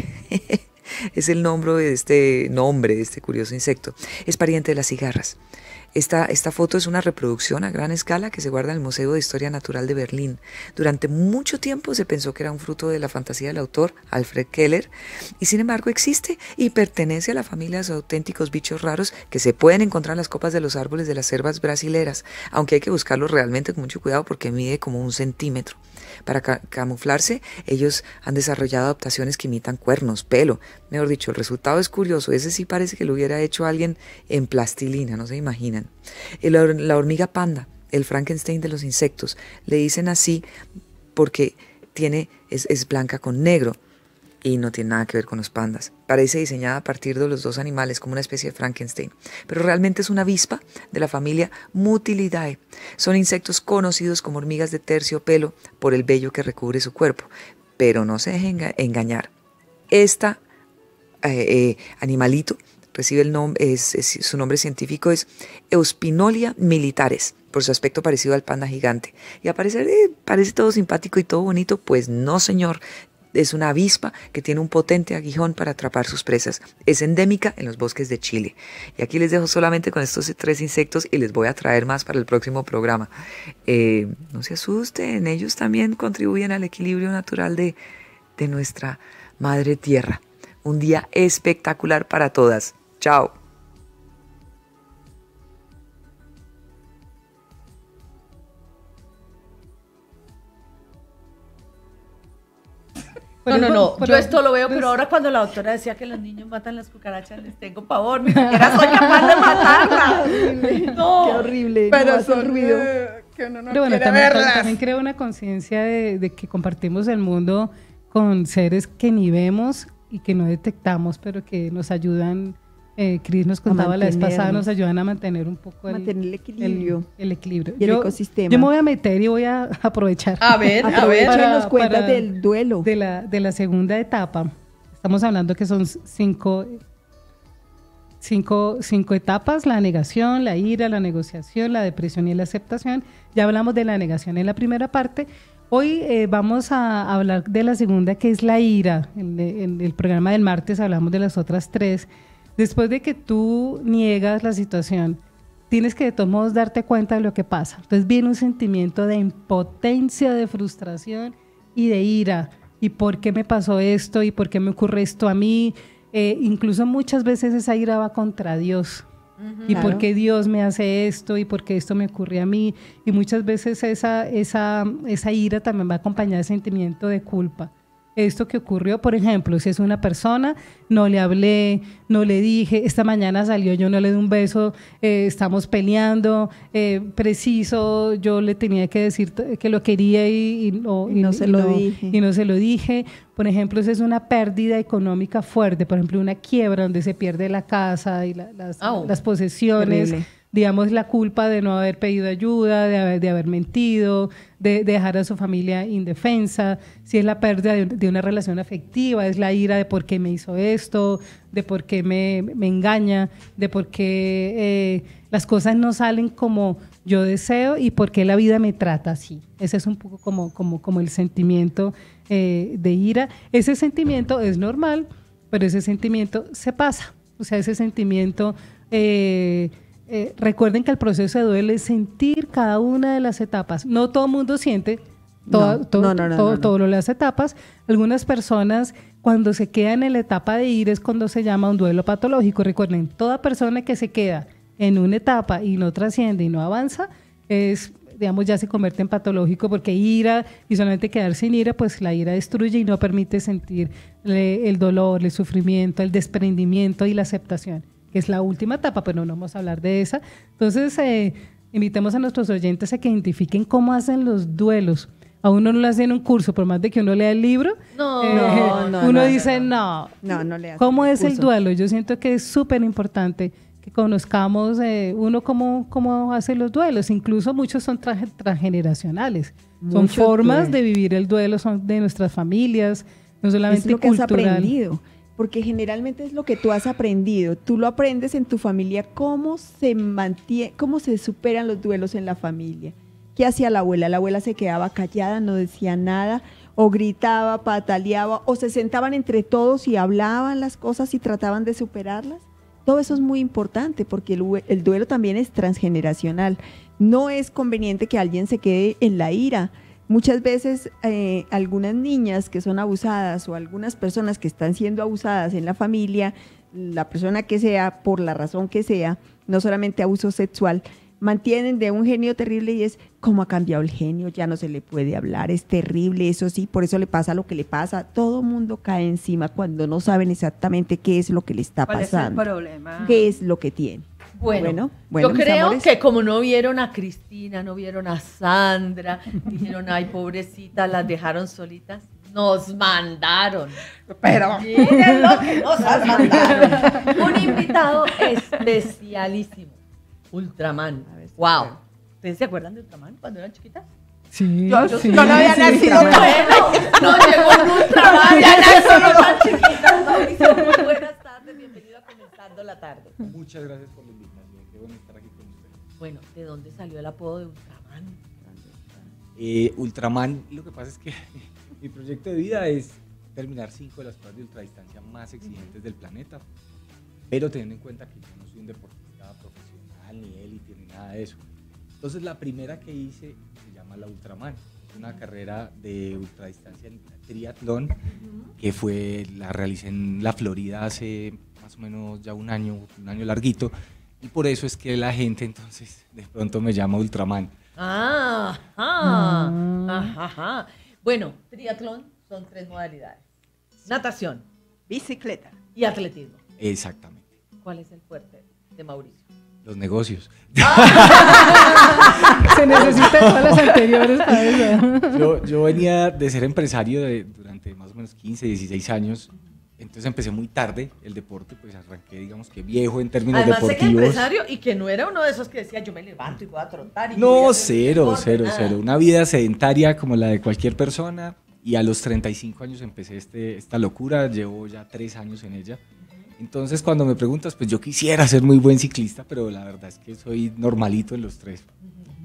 Es el nombre de este nombre de este curioso insecto. Es pariente de las cigarras. Esta, esta foto es una reproducción a gran escala que se guarda en el Museo de Historia Natural de Berlín. Durante mucho tiempo se pensó que era un fruto de la fantasía del autor Alfred Keller y sin embargo existe y pertenece a la familia de los auténticos bichos raros que se pueden encontrar en las copas de los árboles de las selvas brasileras, aunque hay que buscarlos realmente con mucho cuidado porque mide como un centímetro. Para ca- camuflarse, ellos han desarrollado adaptaciones que imitan cuernos, pelo. Mejor dicho, el resultado es curioso. Ese sí parece que lo hubiera hecho alguien en plastilina, no se imaginan. El hor- la hormiga panda, el Frankenstein de los insectos, le dicen así porque tiene, es, es blanca con negro y no tiene nada que ver con los pandas. Parece diseñada a partir de los dos animales como una especie de Frankenstein, pero realmente es una avispa de la familia Mutilidae. Son insectos conocidos como hormigas de terciopelo por el vello que recubre su cuerpo, pero no se dejen enga- engañar. Esta eh, eh, animalito recibe el nombre, es, es- su nombre científico es Euspinolia militares, por su aspecto parecido al panda gigante. Y a parecer eh, parece todo simpático y todo bonito, pues no, señor. Es una avispa que tiene un potente aguijón para atrapar sus presas. Es endémica en los bosques de Chile. Y aquí les dejo solamente con estos tres insectos y les voy a traer más para el próximo programa. Eh, no se asusten, ellos también contribuyen al equilibrio natural de, de nuestra madre tierra. Un día espectacular para todas. Chao. No, no, no, Pero- yo esto lo veo, pero pues- ahora cuando la doctora decía que los niños matan las cucarachas, les tengo pavor, ni siquiera soy capaz de matarlas. No, Qué horrible. Pero no hace son ruido. eh, que uno no Pero bueno, quiere también, verlas. también creo una conciencia de, de que compartimos el mundo con seres que ni vemos y que no detectamos, pero que nos ayudan. Eh, Cris nos contaba la vez pasada, mantenernos. nos ayudan a mantener un poco el, Mantener el equilibrio. el, el equilibrio. Y el yo, ecosistema. Yo me voy a meter y voy a aprovechar. A ver, a ver. Aprovecha y nos cuenta para- del duelo. De la, de la segunda etapa. Estamos hablando que son cinco, cinco, cinco etapas: la negación, la ira, la negociación, la depresión y la aceptación. Ya hablamos de la negación en la primera parte. Hoy eh, vamos a hablar de la segunda, que es la ira. En, en el programa del martes hablamos de las otras tres. Después de que tú niegas la situación, tienes que de todos modos darte cuenta de lo que pasa. Entonces viene un sentimiento de impotencia, de frustración y de ira. ¿Y por qué me pasó esto? ¿Y por qué me ocurre esto a mí? Eh, incluso muchas veces esa ira va contra Dios. Uh-huh. ¿Y claro. por qué Dios me hace esto? ¿Y por qué esto me ocurre a mí? Y muchas veces esa, esa, esa ira también va acompañada de sentimiento de culpa. Esto que ocurrió, por ejemplo, si es una persona, no le hablé, no le dije, esta mañana salió, yo no le di un beso, eh, estamos peleando, eh, preciso, yo le tenía que decir que lo quería y, y, no, y, no, y, se y, lo no, dije. y no se lo dije. Por ejemplo, esa es una pérdida económica fuerte, por ejemplo, una quiebra donde se pierde la casa y la, las, oh, las posesiones. Terrible. Digamos, la culpa de no haber pedido ayuda, de haber, de haber mentido, de, de dejar a su familia indefensa, si es la pérdida de, de una relación afectiva, es la ira de por qué me hizo esto, de por qué me, me engaña, de por qué eh, las cosas no salen como yo deseo y por qué la vida me trata así. Ese es un poco como, como, como el sentimiento eh, de ira. Ese sentimiento es normal, pero ese sentimiento se pasa. O sea, ese sentimiento... Eh, Eh, recuerden que el proceso de duelo es sentir cada una de las etapas. No todo el mundo siente todo, no, todo, no, no, no, todo, no, no. todas las etapas. Algunas personas, cuando se quedan en la etapa de ir, es cuando se llama un duelo patológico. Recuerden, toda persona que se queda en una etapa y no trasciende y no avanza, es, digamos, ya se convierte en patológico, porque ira y solamente quedar sin ira, pues la ira destruye y no permite sentir el dolor, el sufrimiento, el desprendimiento y la aceptación, que es la última etapa, pero no vamos a hablar de esa. Entonces, eh, invitemos a nuestros oyentes a que identifiquen cómo hacen los duelos. A uno no le hacen un curso, por más de que uno lea el libro, no, eh, no, no, uno no, dice, no, no, no le hacen ¿cómo es curso. El duelo? Yo siento que es súper importante que conozcamos eh, uno cómo, cómo hace los duelos. Incluso muchos son tra- transgeneracionales. Son Mucho formas duele. de vivir el duelo, son de nuestras familias, no solamente es lo que cultural. Has aprendido. Porque generalmente es lo que tú has aprendido. Tú lo aprendes en tu familia, cómo se mantiene, cómo se superan los duelos en la familia. ¿Qué hacía la abuela? La abuela se quedaba callada, no decía nada, o gritaba, pataleaba, o se sentaban entre todos y hablaban las cosas y trataban de superarlas. Todo eso es muy importante porque el, el duelo también es transgeneracional. No es conveniente que alguien se quede en la ira. Muchas veces eh, algunas niñas que son abusadas o algunas personas que están siendo abusadas en la familia, la persona que sea, por la razón que sea, no solamente abuso sexual, mantienen de un genio terrible y es cómo ha cambiado el genio, ya no se le puede hablar, es terrible, eso sí, por eso le pasa lo que le pasa. Todo mundo cae encima cuando no saben exactamente qué es lo que le está ¿Cuál pasando, es el problema? qué es lo que tiene. Bueno, bueno, bueno yo creo amores. que como no vieron a Cristina, no vieron a Sandra, dijeron, ay, pobrecita, las dejaron solitas, nos mandaron. Pero miren lo que nos mandaron. Un invitado especialísimo, Ultraman. Wow. ¿Ustedes se acuerdan de Ultraman cuando eran chiquitas? Sí, yo, yo sí, no había sí, nacido. sí, bueno, no llegó un Ultraman, ya nació tan chiquitas. Mauricio, muy buenas tardes, bienvenido a Comenzando la Tarde. Muchas gracias por la invitación, qué bueno estar aquí con ustedes. Bueno, ¿de dónde salió el apodo de Ultraman? Eh, Ultraman, lo que pasa es que mi proyecto de vida es terminar cinco de las pruebas de ultradistancia más exigentes del planeta, pero teniendo en cuenta que yo no soy un deportista profesional, ni élite, ni nada de eso. Entonces la primera que hice se llama la Ultraman, es una carrera de ultradistancia en triatlón uh-huh. que fue, la realicé en la Florida hace más o menos ya un año, un año larguito, y por eso es que la gente entonces de pronto me llama Ultraman. Ah, ajá, ajá, ajá. Bueno, triatlón son tres modalidades: natación, bicicleta y atletismo. Exactamente. ¿Cuál es el fuerte de Mauricio? Los negocios. Se necesitan todas las anteriores para eso. Yo, yo venía de ser empresario de, durante más o menos quince, dieciséis años. Entonces empecé muy tarde el deporte, pues arranqué, digamos que viejo en términos Además, deportivos. Además, sé que empresario y que no era uno de esos que decía yo me levanto y voy a trotar. Y no, a cero, deporte, cero, nada. cero. Una vida sedentaria como la de cualquier persona. Y a los treinta y cinco años empecé este, esta locura, llevo ya tres años en ella. Entonces cuando me preguntas, pues yo quisiera ser muy buen ciclista, pero la verdad es que soy normalito en los tres.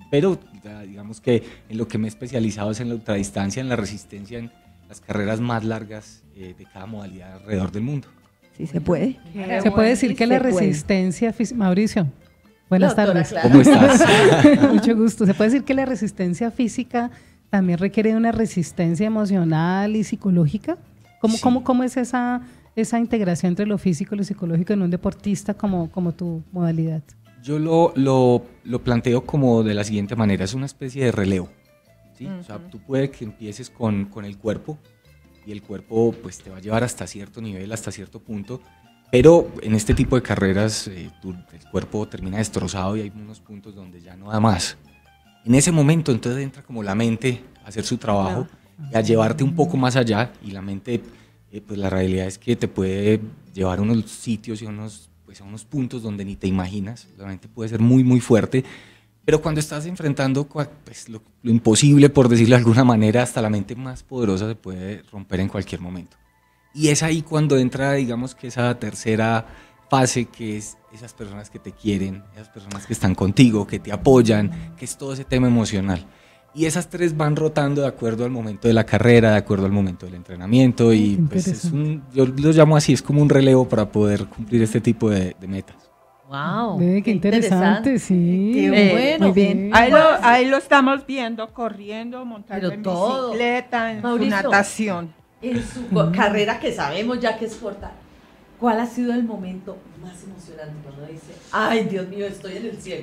pero digamos que en lo que me he especializado es en la ultradistancia, en la resistencia, en las carreras más largas eh, de cada modalidad alrededor del mundo. Sí, se puede. Se puede decir que la resistencia física, Mauricio, buenas Doctora, tardes. claro. ¿Cómo estás? Mucho gusto. Se puede decir que la resistencia física también requiere de una resistencia emocional y psicológica. ¿Cómo, Sí. cómo, cómo es esa, esa integración entre lo físico y lo psicológico en un deportista como, como tu modalidad? Yo lo, lo, lo planteo como de la siguiente manera, es una especie de relevo, ¿sí? O sea, tú puedes que empieces con, con el cuerpo y el cuerpo pues te va a llevar hasta cierto nivel, hasta cierto punto, pero en este tipo de carreras eh, tú, el cuerpo termina destrozado y hay unos puntos donde ya no da más. En ese momento entonces entra como la mente a hacer su trabajo y a llevarte un poco más allá, y la mente, eh, pues la realidad es que te puede llevar a unos sitios y a unos pues a unos puntos donde ni te imaginas, la mente puede ser muy muy fuerte, pero cuando estás enfrentando pues, lo, lo imposible, por decirlo de alguna manera, hasta la mente más poderosa se puede romper en cualquier momento. Y es ahí cuando entra, digamos que esa tercera fase, que es esas personas que te quieren, esas personas que están contigo, que te apoyan, que es todo ese tema emocional. Y esas tres van rotando de acuerdo al momento de la carrera, de acuerdo al momento del entrenamiento, y pues es un, yo lo llamo así, es como un relevo para poder cumplir este tipo de, de metas. Wow, Ve, qué interesante, sí. Qué Eh, bueno. muy bien. Ahí lo, ahí lo estamos viendo corriendo, montando Pero en todo. bicicleta, en Mauricio, su natación. En su co- carrera, que sabemos ya que es corta, ¿cuál ha sido el momento más emocionante cuando dice, ay, Dios mío, estoy en el cielo?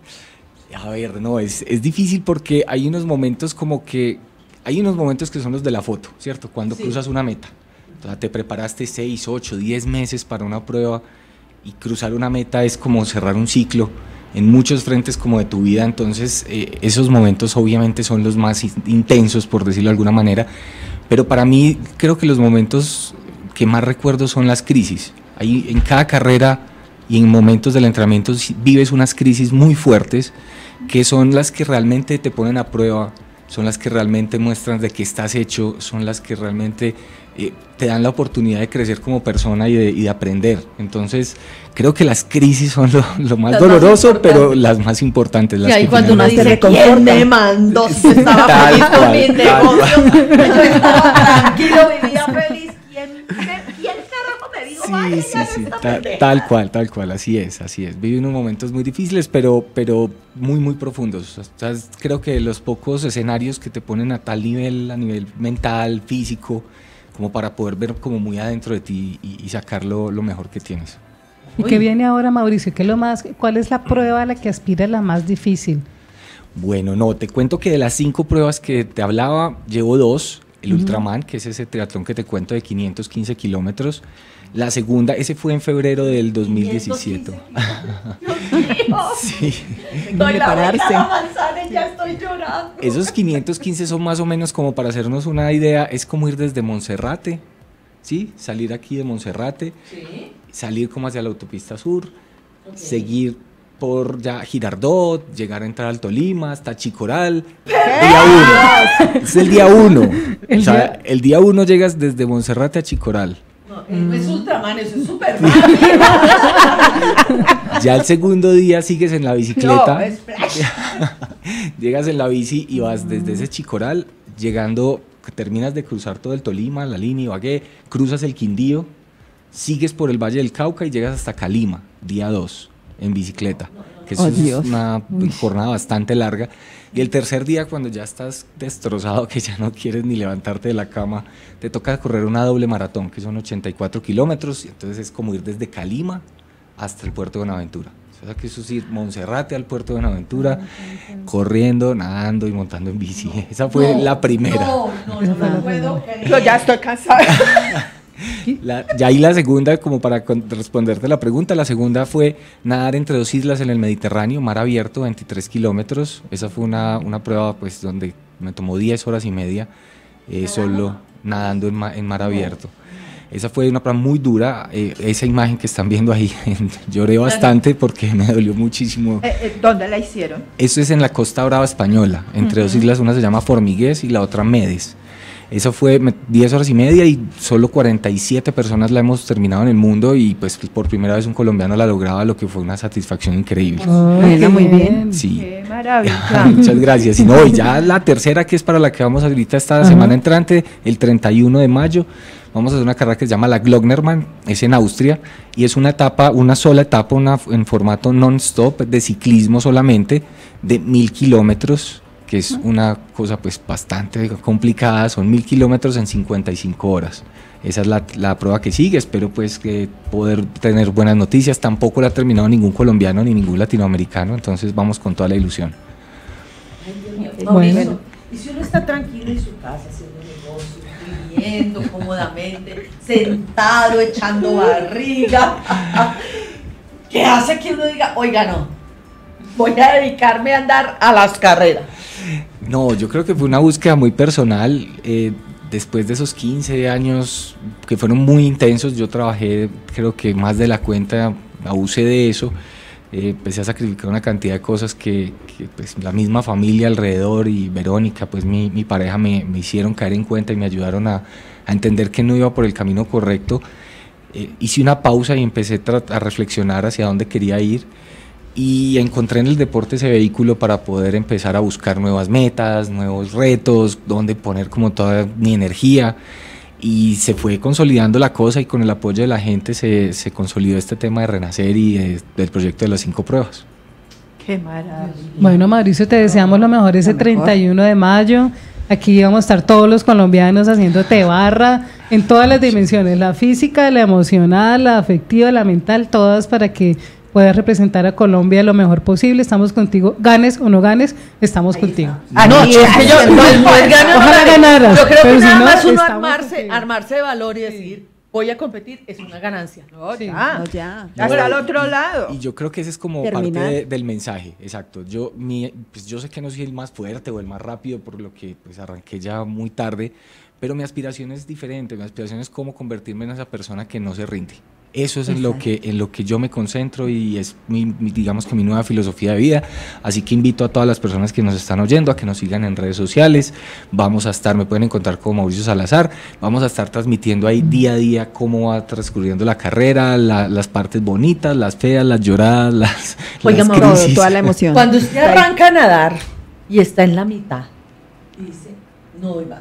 A ver, no, es, es difícil porque hay unos momentos como que, hay unos momentos que son los de la foto, ¿cierto? Cuando Sí. cruzas una meta. Entonces te preparaste seis, ocho, diez meses para una prueba, y cruzar una meta es como cerrar un ciclo en muchos frentes como de tu vida. Entonces eh, esos momentos obviamente son los más in- intensos, por decirlo de alguna manera, pero para mí creo que los momentos que más recuerdo son las crisis. Ahí en cada carrera y en momentos del entrenamiento vives unas crisis muy fuertes, que son las que realmente te ponen a prueba, son las que realmente muestran de qué estás hecho, son las que realmente eh, te dan la oportunidad de crecer como persona y de, y de aprender. Entonces creo que las crisis son lo, lo más Las más doloroso, importantes. pero las más importantes. Las Y ahí que cuando uno finalmente- dice, ¿quién me mandó? Si estaba Tal feliz con cual, mi tal negocio, yo estaba tranquilo, vivía feliz. ¿Quién, me- quién carajo me dijo, Sí, vaya, sí, ya sí, no está ta- pendeja"? tal cual, tal cual, así es, así es. Viví unos momentos muy difíciles, pero, pero muy, muy profundos. O sea, es- creo que los pocos escenarios que te ponen a tal nivel, a nivel mental, físico, como para poder ver como muy adentro de ti y, y sacar lo, lo mejor que tienes. ¿Y qué viene ahora, Mauricio? ¿Qué es lo más, ¿Cuál es la prueba a la que aspira la más difícil? Bueno, no, te cuento que de las cinco pruebas que te hablaba, llevo dos. El Ujú. Ultraman, que es ese triatlón que te cuento de quinientos quince kilómetros. La segunda, ese fue en febrero del dos mil diecisiete. Sí. Doy la vuelta prepararse. a la manzana y ya estoy llorando. Esos quinientos quince son más o menos como para hacernos una idea, es como ir desde Monserrate, ¿sí? Salir aquí de Monserrate, Sí. salir como hacia la autopista sur, seguir por ya Girardot, llegar a entrar al Tolima, hasta Chicoral, día uno. Es el día uno. El O sea, día- el día uno llegas desde Monserrate a Chicoral. No, eh, no es Ultraman, eso es súper rápido. Ya el segundo día sigues en la bicicleta. No, es flash. Llegas en la bici y vas desde ese Chicoral, llegando, terminas de cruzar todo el Tolima, la línea Ibagué, cruzas el Quindío, sigues por el Valle del Cauca y llegas hasta Calima, día dos, en bicicleta. Que eso Oh, es Dios. una Uy. jornada bastante larga. Y el tercer día, cuando ya estás destrozado, que ya no quieres ni levantarte de la cama, te toca correr una doble maratón, que son ochenta y cuatro kilómetros, y entonces es como ir desde Calima hasta el puerto de Buenaventura. O sea que eso es ir Monserrate al puerto de Buenaventura, corriendo, nadando y montando en bici. Esa fue No, la primera. No, no, no, no puedo creer. Yo ya estoy cansada. La, ya ahí la segunda, como para con- responderte la pregunta, la segunda fue nadar entre dos islas en el Mediterráneo, mar abierto, veintitrés kilómetros. Esa fue una, una prueba pues donde me tomó diez horas y media eh, solo nadando en, ma- en mar abierto. Esa fue una prueba muy dura, eh, esa imagen que están viendo ahí, lloré bastante porque me dolió muchísimo. Eh, eh, ¿Dónde la hicieron? Eso es en la Costa Brava española, entre dos Ujú. islas, una se llama Formigués y la otra Medes. Eso fue diez horas y media y solo cuarenta y siete personas la hemos terminado en el mundo y pues por primera vez un colombiano la lograba, lo que fue una satisfacción increíble. Oh, bueno, muy bien. Sí. Qué maravilla. Muchas gracias. Y no, y ya la tercera, que es para la que vamos ahorita esta Ajá. semana entrante, el treinta y uno de mayo, vamos a hacer una carrera que se llama la Glognermann, es en Austria, y es una etapa, una sola etapa, una, en formato non-stop, de ciclismo solamente, de mil kilómetros, que es una cosa pues bastante complicada, son mil kilómetros en cincuenta y cinco horas. Esa es la, la prueba que sigue, espero pues que poder tener buenas noticias. Tampoco la ha terminado ningún colombiano ni ningún latinoamericano, entonces vamos con toda la ilusión. Ay, Dios mío. Bueno. Y si uno está tranquilo en su casa haciendo negocio, viviendo cómodamente, sentado, echando barriga, ¿qué hace que uno diga, oiga, no, voy a dedicarme a andar a las carreras? No, yo creo que fue una búsqueda muy personal. Eh, después de esos quince años que fueron muy intensos, yo trabajé creo que más de la cuenta, abusé de eso, eh, empecé a sacrificar una cantidad de cosas que, que pues, la misma familia alrededor y Verónica, pues mi, mi pareja me, me hicieron caer en cuenta y me ayudaron a, a entender que no iba por el camino correcto. Eh, hice una pausa y empecé a reflexionar hacia dónde quería ir. Y encontré en el deporte ese vehículo para poder empezar a buscar nuevas metas, nuevos retos, donde poner como toda mi energía, y se fue consolidando la cosa y con el apoyo de la gente se, se consolidó este tema de Renacer y de, del proyecto de las cinco pruebas. Qué maravilla. Bueno, Mauricio, te deseamos lo mejor ese treinta y uno de mayo. Aquí vamos a estar todos los colombianos haciéndote barra en todas las dimensiones, la física, la emocional, la afectiva, la mental, todas, para que puedas representar a Colombia lo mejor posible. Estamos contigo, ganes o no ganes, estamos contigo. Ah, no, es que yo, no, no es ganar, ojalá ganaras. Yo creo que nada si no, más uno armarse, armarse de valor y decir, voy a competir, es una ganancia. No, sí. ya, no, ya. ya está al otro lado. Y yo creo que ese es como Terminar. parte de, del mensaje, exacto. Yo, mi, pues yo sé que no soy el más fuerte o el más rápido, por lo que pues arranqué ya muy tarde, pero mi aspiración es diferente. Mi aspiración es cómo convertirme en esa persona que no se rinde. Eso es en lo, que, en lo que yo me concentro y es mi, mi, digamos que mi nueva filosofía de vida. Así que invito a todas las personas que nos están oyendo a que nos sigan en redes sociales. Vamos a estar, me pueden encontrar como Mauricio Salazar. Vamos a estar transmitiendo ahí día a día cómo va transcurriendo la carrera, la, las partes bonitas, las feas, las lloradas, las, Oiga, las todo, crisis. toda la emoción. Cuando usted arranca a nadar y está en la mitad y dice, no doy más.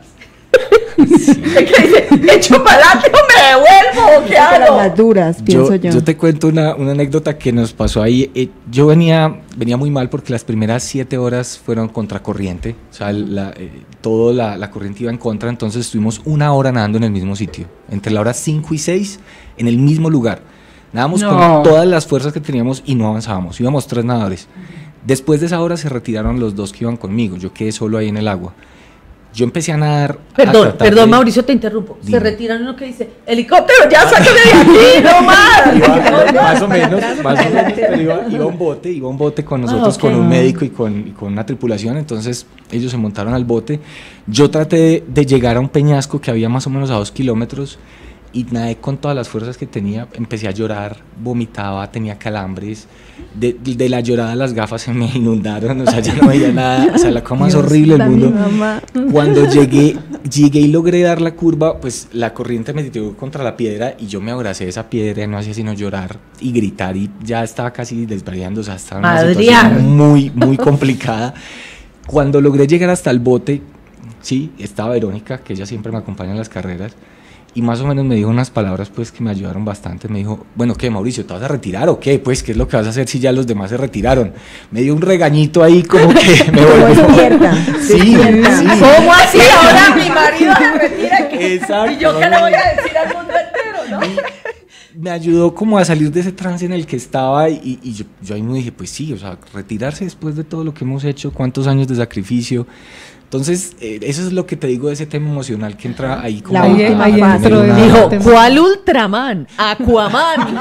Sí. ¿Qué dice? ¿Echo para adelante o me devuelvo? ¿Qué hago? Las duras, pienso yo. Yo, yo te cuento una, una anécdota que nos pasó ahí. Eh, yo venía, venía muy mal porque las primeras siete horas fueron contracorriente. O sea, la, eh, toda la, la corriente iba en contra. Entonces estuvimos una hora nadando en el mismo sitio. Entre la hora cinco y seis, en el mismo lugar. Nadábamos no. con todas las fuerzas que teníamos y no avanzábamos. Íbamos tres nadadores. Después de esa hora se retiraron los dos que iban conmigo. Yo quedé solo ahí en el agua. Yo empecé a nadar. Perdón, a perdón, de... Mauricio, te interrumpo. Dime. Se retiran uno que dice, helicóptero, ya sácame de aquí, no más. Iba, más o menos, más o menos, pero iba, iba un bote, iba un bote con nosotros, ah, okay. con un médico y con, y con una tripulación. Entonces ellos se montaron al bote. Yo traté de, de llegar a un peñasco que había más o menos a dos kilómetros y nadé con todas las fuerzas que tenía. Empecé a llorar, vomitaba, tenía calambres. De, de la llorada las gafas se me inundaron, o sea, ya no veía nada, o sea, la cosa más horrible del mundo. Cuando llegué, llegué y logré dar la curva, pues la corriente me tiró contra la piedra y yo me abracé de esa piedra, no hacía sino llorar y gritar y ya estaba casi desvariando, o sea, estaba en una situación muy, muy complicada. Cuando logré llegar hasta el bote, sí, estaba Verónica, que ella siempre me acompaña en las carreras, y más o menos me dijo unas palabras pues que me ayudaron bastante. Me dijo, bueno, ¿qué, Mauricio, te vas a retirar o qué? Pues, ¿qué es lo que vas a hacer si ya los demás se retiraron? Me dio un regañito ahí como que me volvió. Sí, sí. ¿Cómo así? Ahora mi marido se retira. Exacto. ¿Y yo qué le voy a decir al mundo entero, no? Me ayudó como a salir de ese trance en el que estaba y, y yo, yo ahí me dije, pues sí, o sea, retirarse después de todo lo que hemos hecho, cuántos años de sacrificio. Entonces, eh, eso es lo que te digo de ese tema emocional que entra ahí como... La última ahí dentro de dijo, ¿cuál Ultraman? Aquaman.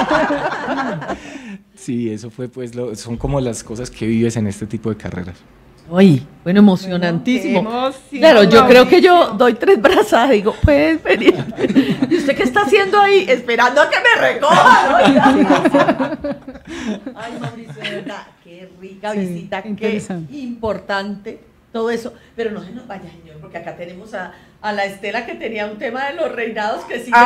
Sí, eso fue pues, lo, son como las cosas que vives en este tipo de carreras. Ay, bueno, emocionantísimo. Bueno, emoción, claro, yo Mauricio. creo que yo doy tres brazadas y digo, puedes venir. ¿Y usted qué está haciendo ahí? Esperando a que me recoja, ¿no? Ay, Mauricio, de verdad, qué rica Sí, visita, qué importante todo eso, pero no se nos vaya, señor, porque acá tenemos a, a la Estela que tenía un tema de los reinados que sigue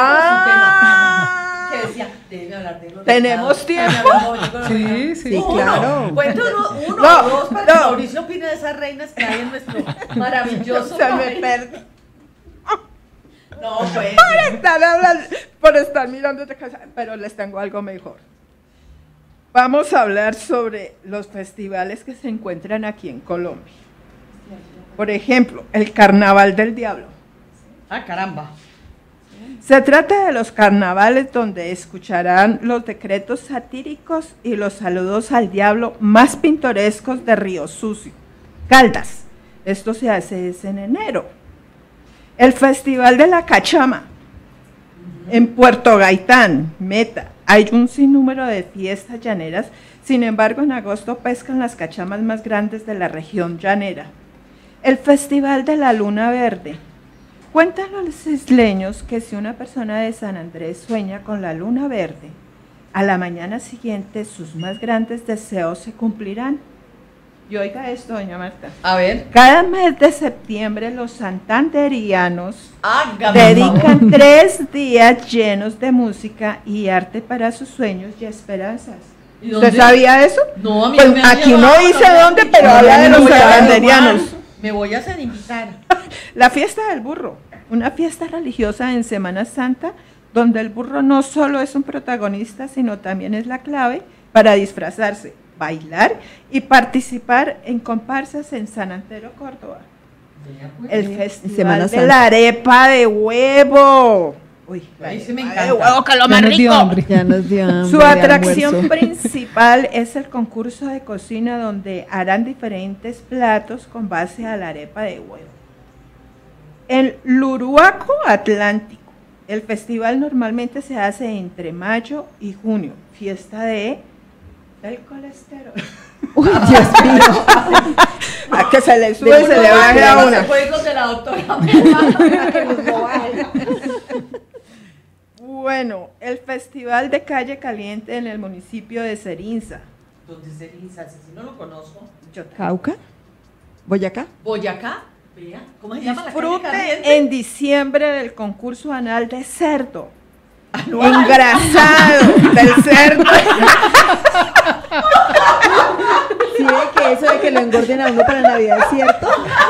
ah, con su tema, que decía, debe hablar de los ¿tenemos reinados. tiempo? Sí, sí, uno, claro. Cuéntanos uno No, o dos para que no. Mauricio opine de esas reinas que hay en nuestro maravilloso Se me país. perdió. No, pues. Por estar hablando, por estar mirando de casa, pero les tengo algo mejor. Vamos a hablar sobre los festivales que se encuentran aquí en Colombia. Por ejemplo, el Carnaval del Diablo. Ah, caramba. Se trata de los carnavales donde escucharán los decretos satíricos y los saludos al diablo más pintorescos de Río Sucio, Caldas. Esto se hace es en enero. El Festival de la Cachama, en Puerto Gaitán, Meta, hay un sinnúmero de fiestas llaneras, sin embargo en agosto pescan las cachamas más grandes de la región llanera. El Festival de la Luna Verde. Cuentan los isleños que si una persona de San Andrés sueña con la luna verde, a la mañana siguiente sus más grandes deseos se cumplirán. Y oiga esto, doña Marta. A ver. Cada mes de septiembre los santanderianos Hágame dedican favor. tres días llenos de música y arte para sus sueños y esperanzas. ¿Y ¿Usted dónde? sabía eso? No, a mí Pues no me han aquí no llevado, dice no me han dónde, dicho. pero habla de Me los voy a santanderianos. averiguar. Me voy a hacer invitar. La fiesta del burro, una fiesta religiosa en Semana Santa, donde el burro no solo es un protagonista, sino también es la clave para disfrazarse, bailar y participar en comparsas en San Antero, Córdoba. El Semana festival de Santa. la arepa de huevo. Uy, la Ahí sí me arepa de encanta. huevo, que lo Ya más nos dio rico. hambre. Ya nos dio hambre Su de atracción almuerzo. principal es el concurso de cocina donde harán diferentes platos con base a la arepa de huevo. En Luruaco Atlántico, el festival normalmente se hace entre mayo y junio, fiesta de el colesterol. Uy, Dios mío. A que se le sube, se le baje a una. Los juegos de la doctora Mela, que nos lo baje. Bueno, el festival de Calle Caliente en el municipio de Cerinza. ¿Dónde se dice? Si no lo conozco. Yo Cauca, Boyacá. Boyacá. Vea, ¿cómo se llama la calle Disfrute caliente? en diciembre del concurso anal de cerdo. Engrasado del cerdo. ¿Sí ve que eso de que lo engorden a uno para Navidad es cierto?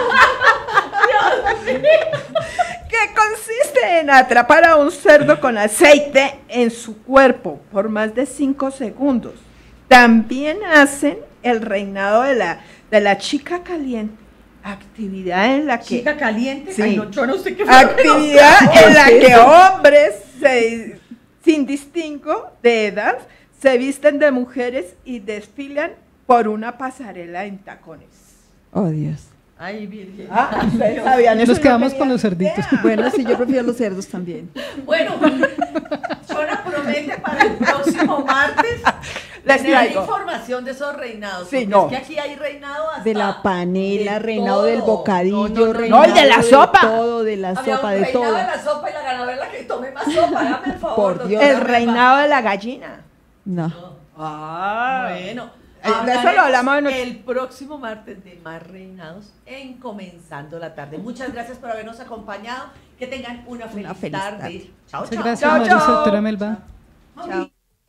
Que consiste en atrapar a un cerdo con aceite en su cuerpo por más de cinco segundos. También hacen el reinado de la, de la chica caliente. Actividad en la que... Chica caliente. Sí. Ay, no, yo no sé qué fue. Actividad No sé. en la que hombres se- sin distingo de edad se visten de mujeres y desfilan por una pasarela en tacones. Oh, Dios. Ay, Virgen. Ah, ustedes sabían eso. Nos yo quedamos tenía con los cerditos. Bueno, sí, yo prefiero los cerdos también. Bueno, Chona promete para el próximo martes Les tener traigo. información de esos reinados. Sí, porque no. Es que aquí hay reinado hasta De la panela, de reinado todo. del bocadillo, No, no, no, reinado no, el de la sopa. todo, de la Había sopa, un de reinado todo. de la sopa y la ganadora la que tome más sopa. Hágame el favor. Por doctora Dios. El Pepa. reinado de la gallina. No. Ah, Bueno, Eh, de eso lo hablaremos hablamos en el próximo martes de más reinados en Comenzando la Tarde. Muchas gracias por habernos acompañado. Que tengan una feliz, Una feliz tarde. tarde. Chao, Muchas chao. gracias, Chao, Mauricio, chao. doctora Melba. Chao.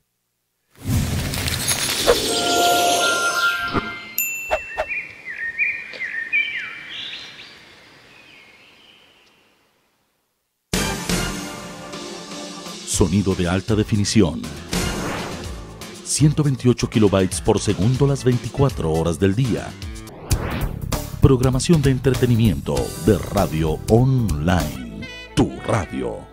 Sonido de alta definición. ciento veintiocho kilobytes por segundo las veinticuatro horas del día. Programación de entretenimiento de Radio Online. Tu radio.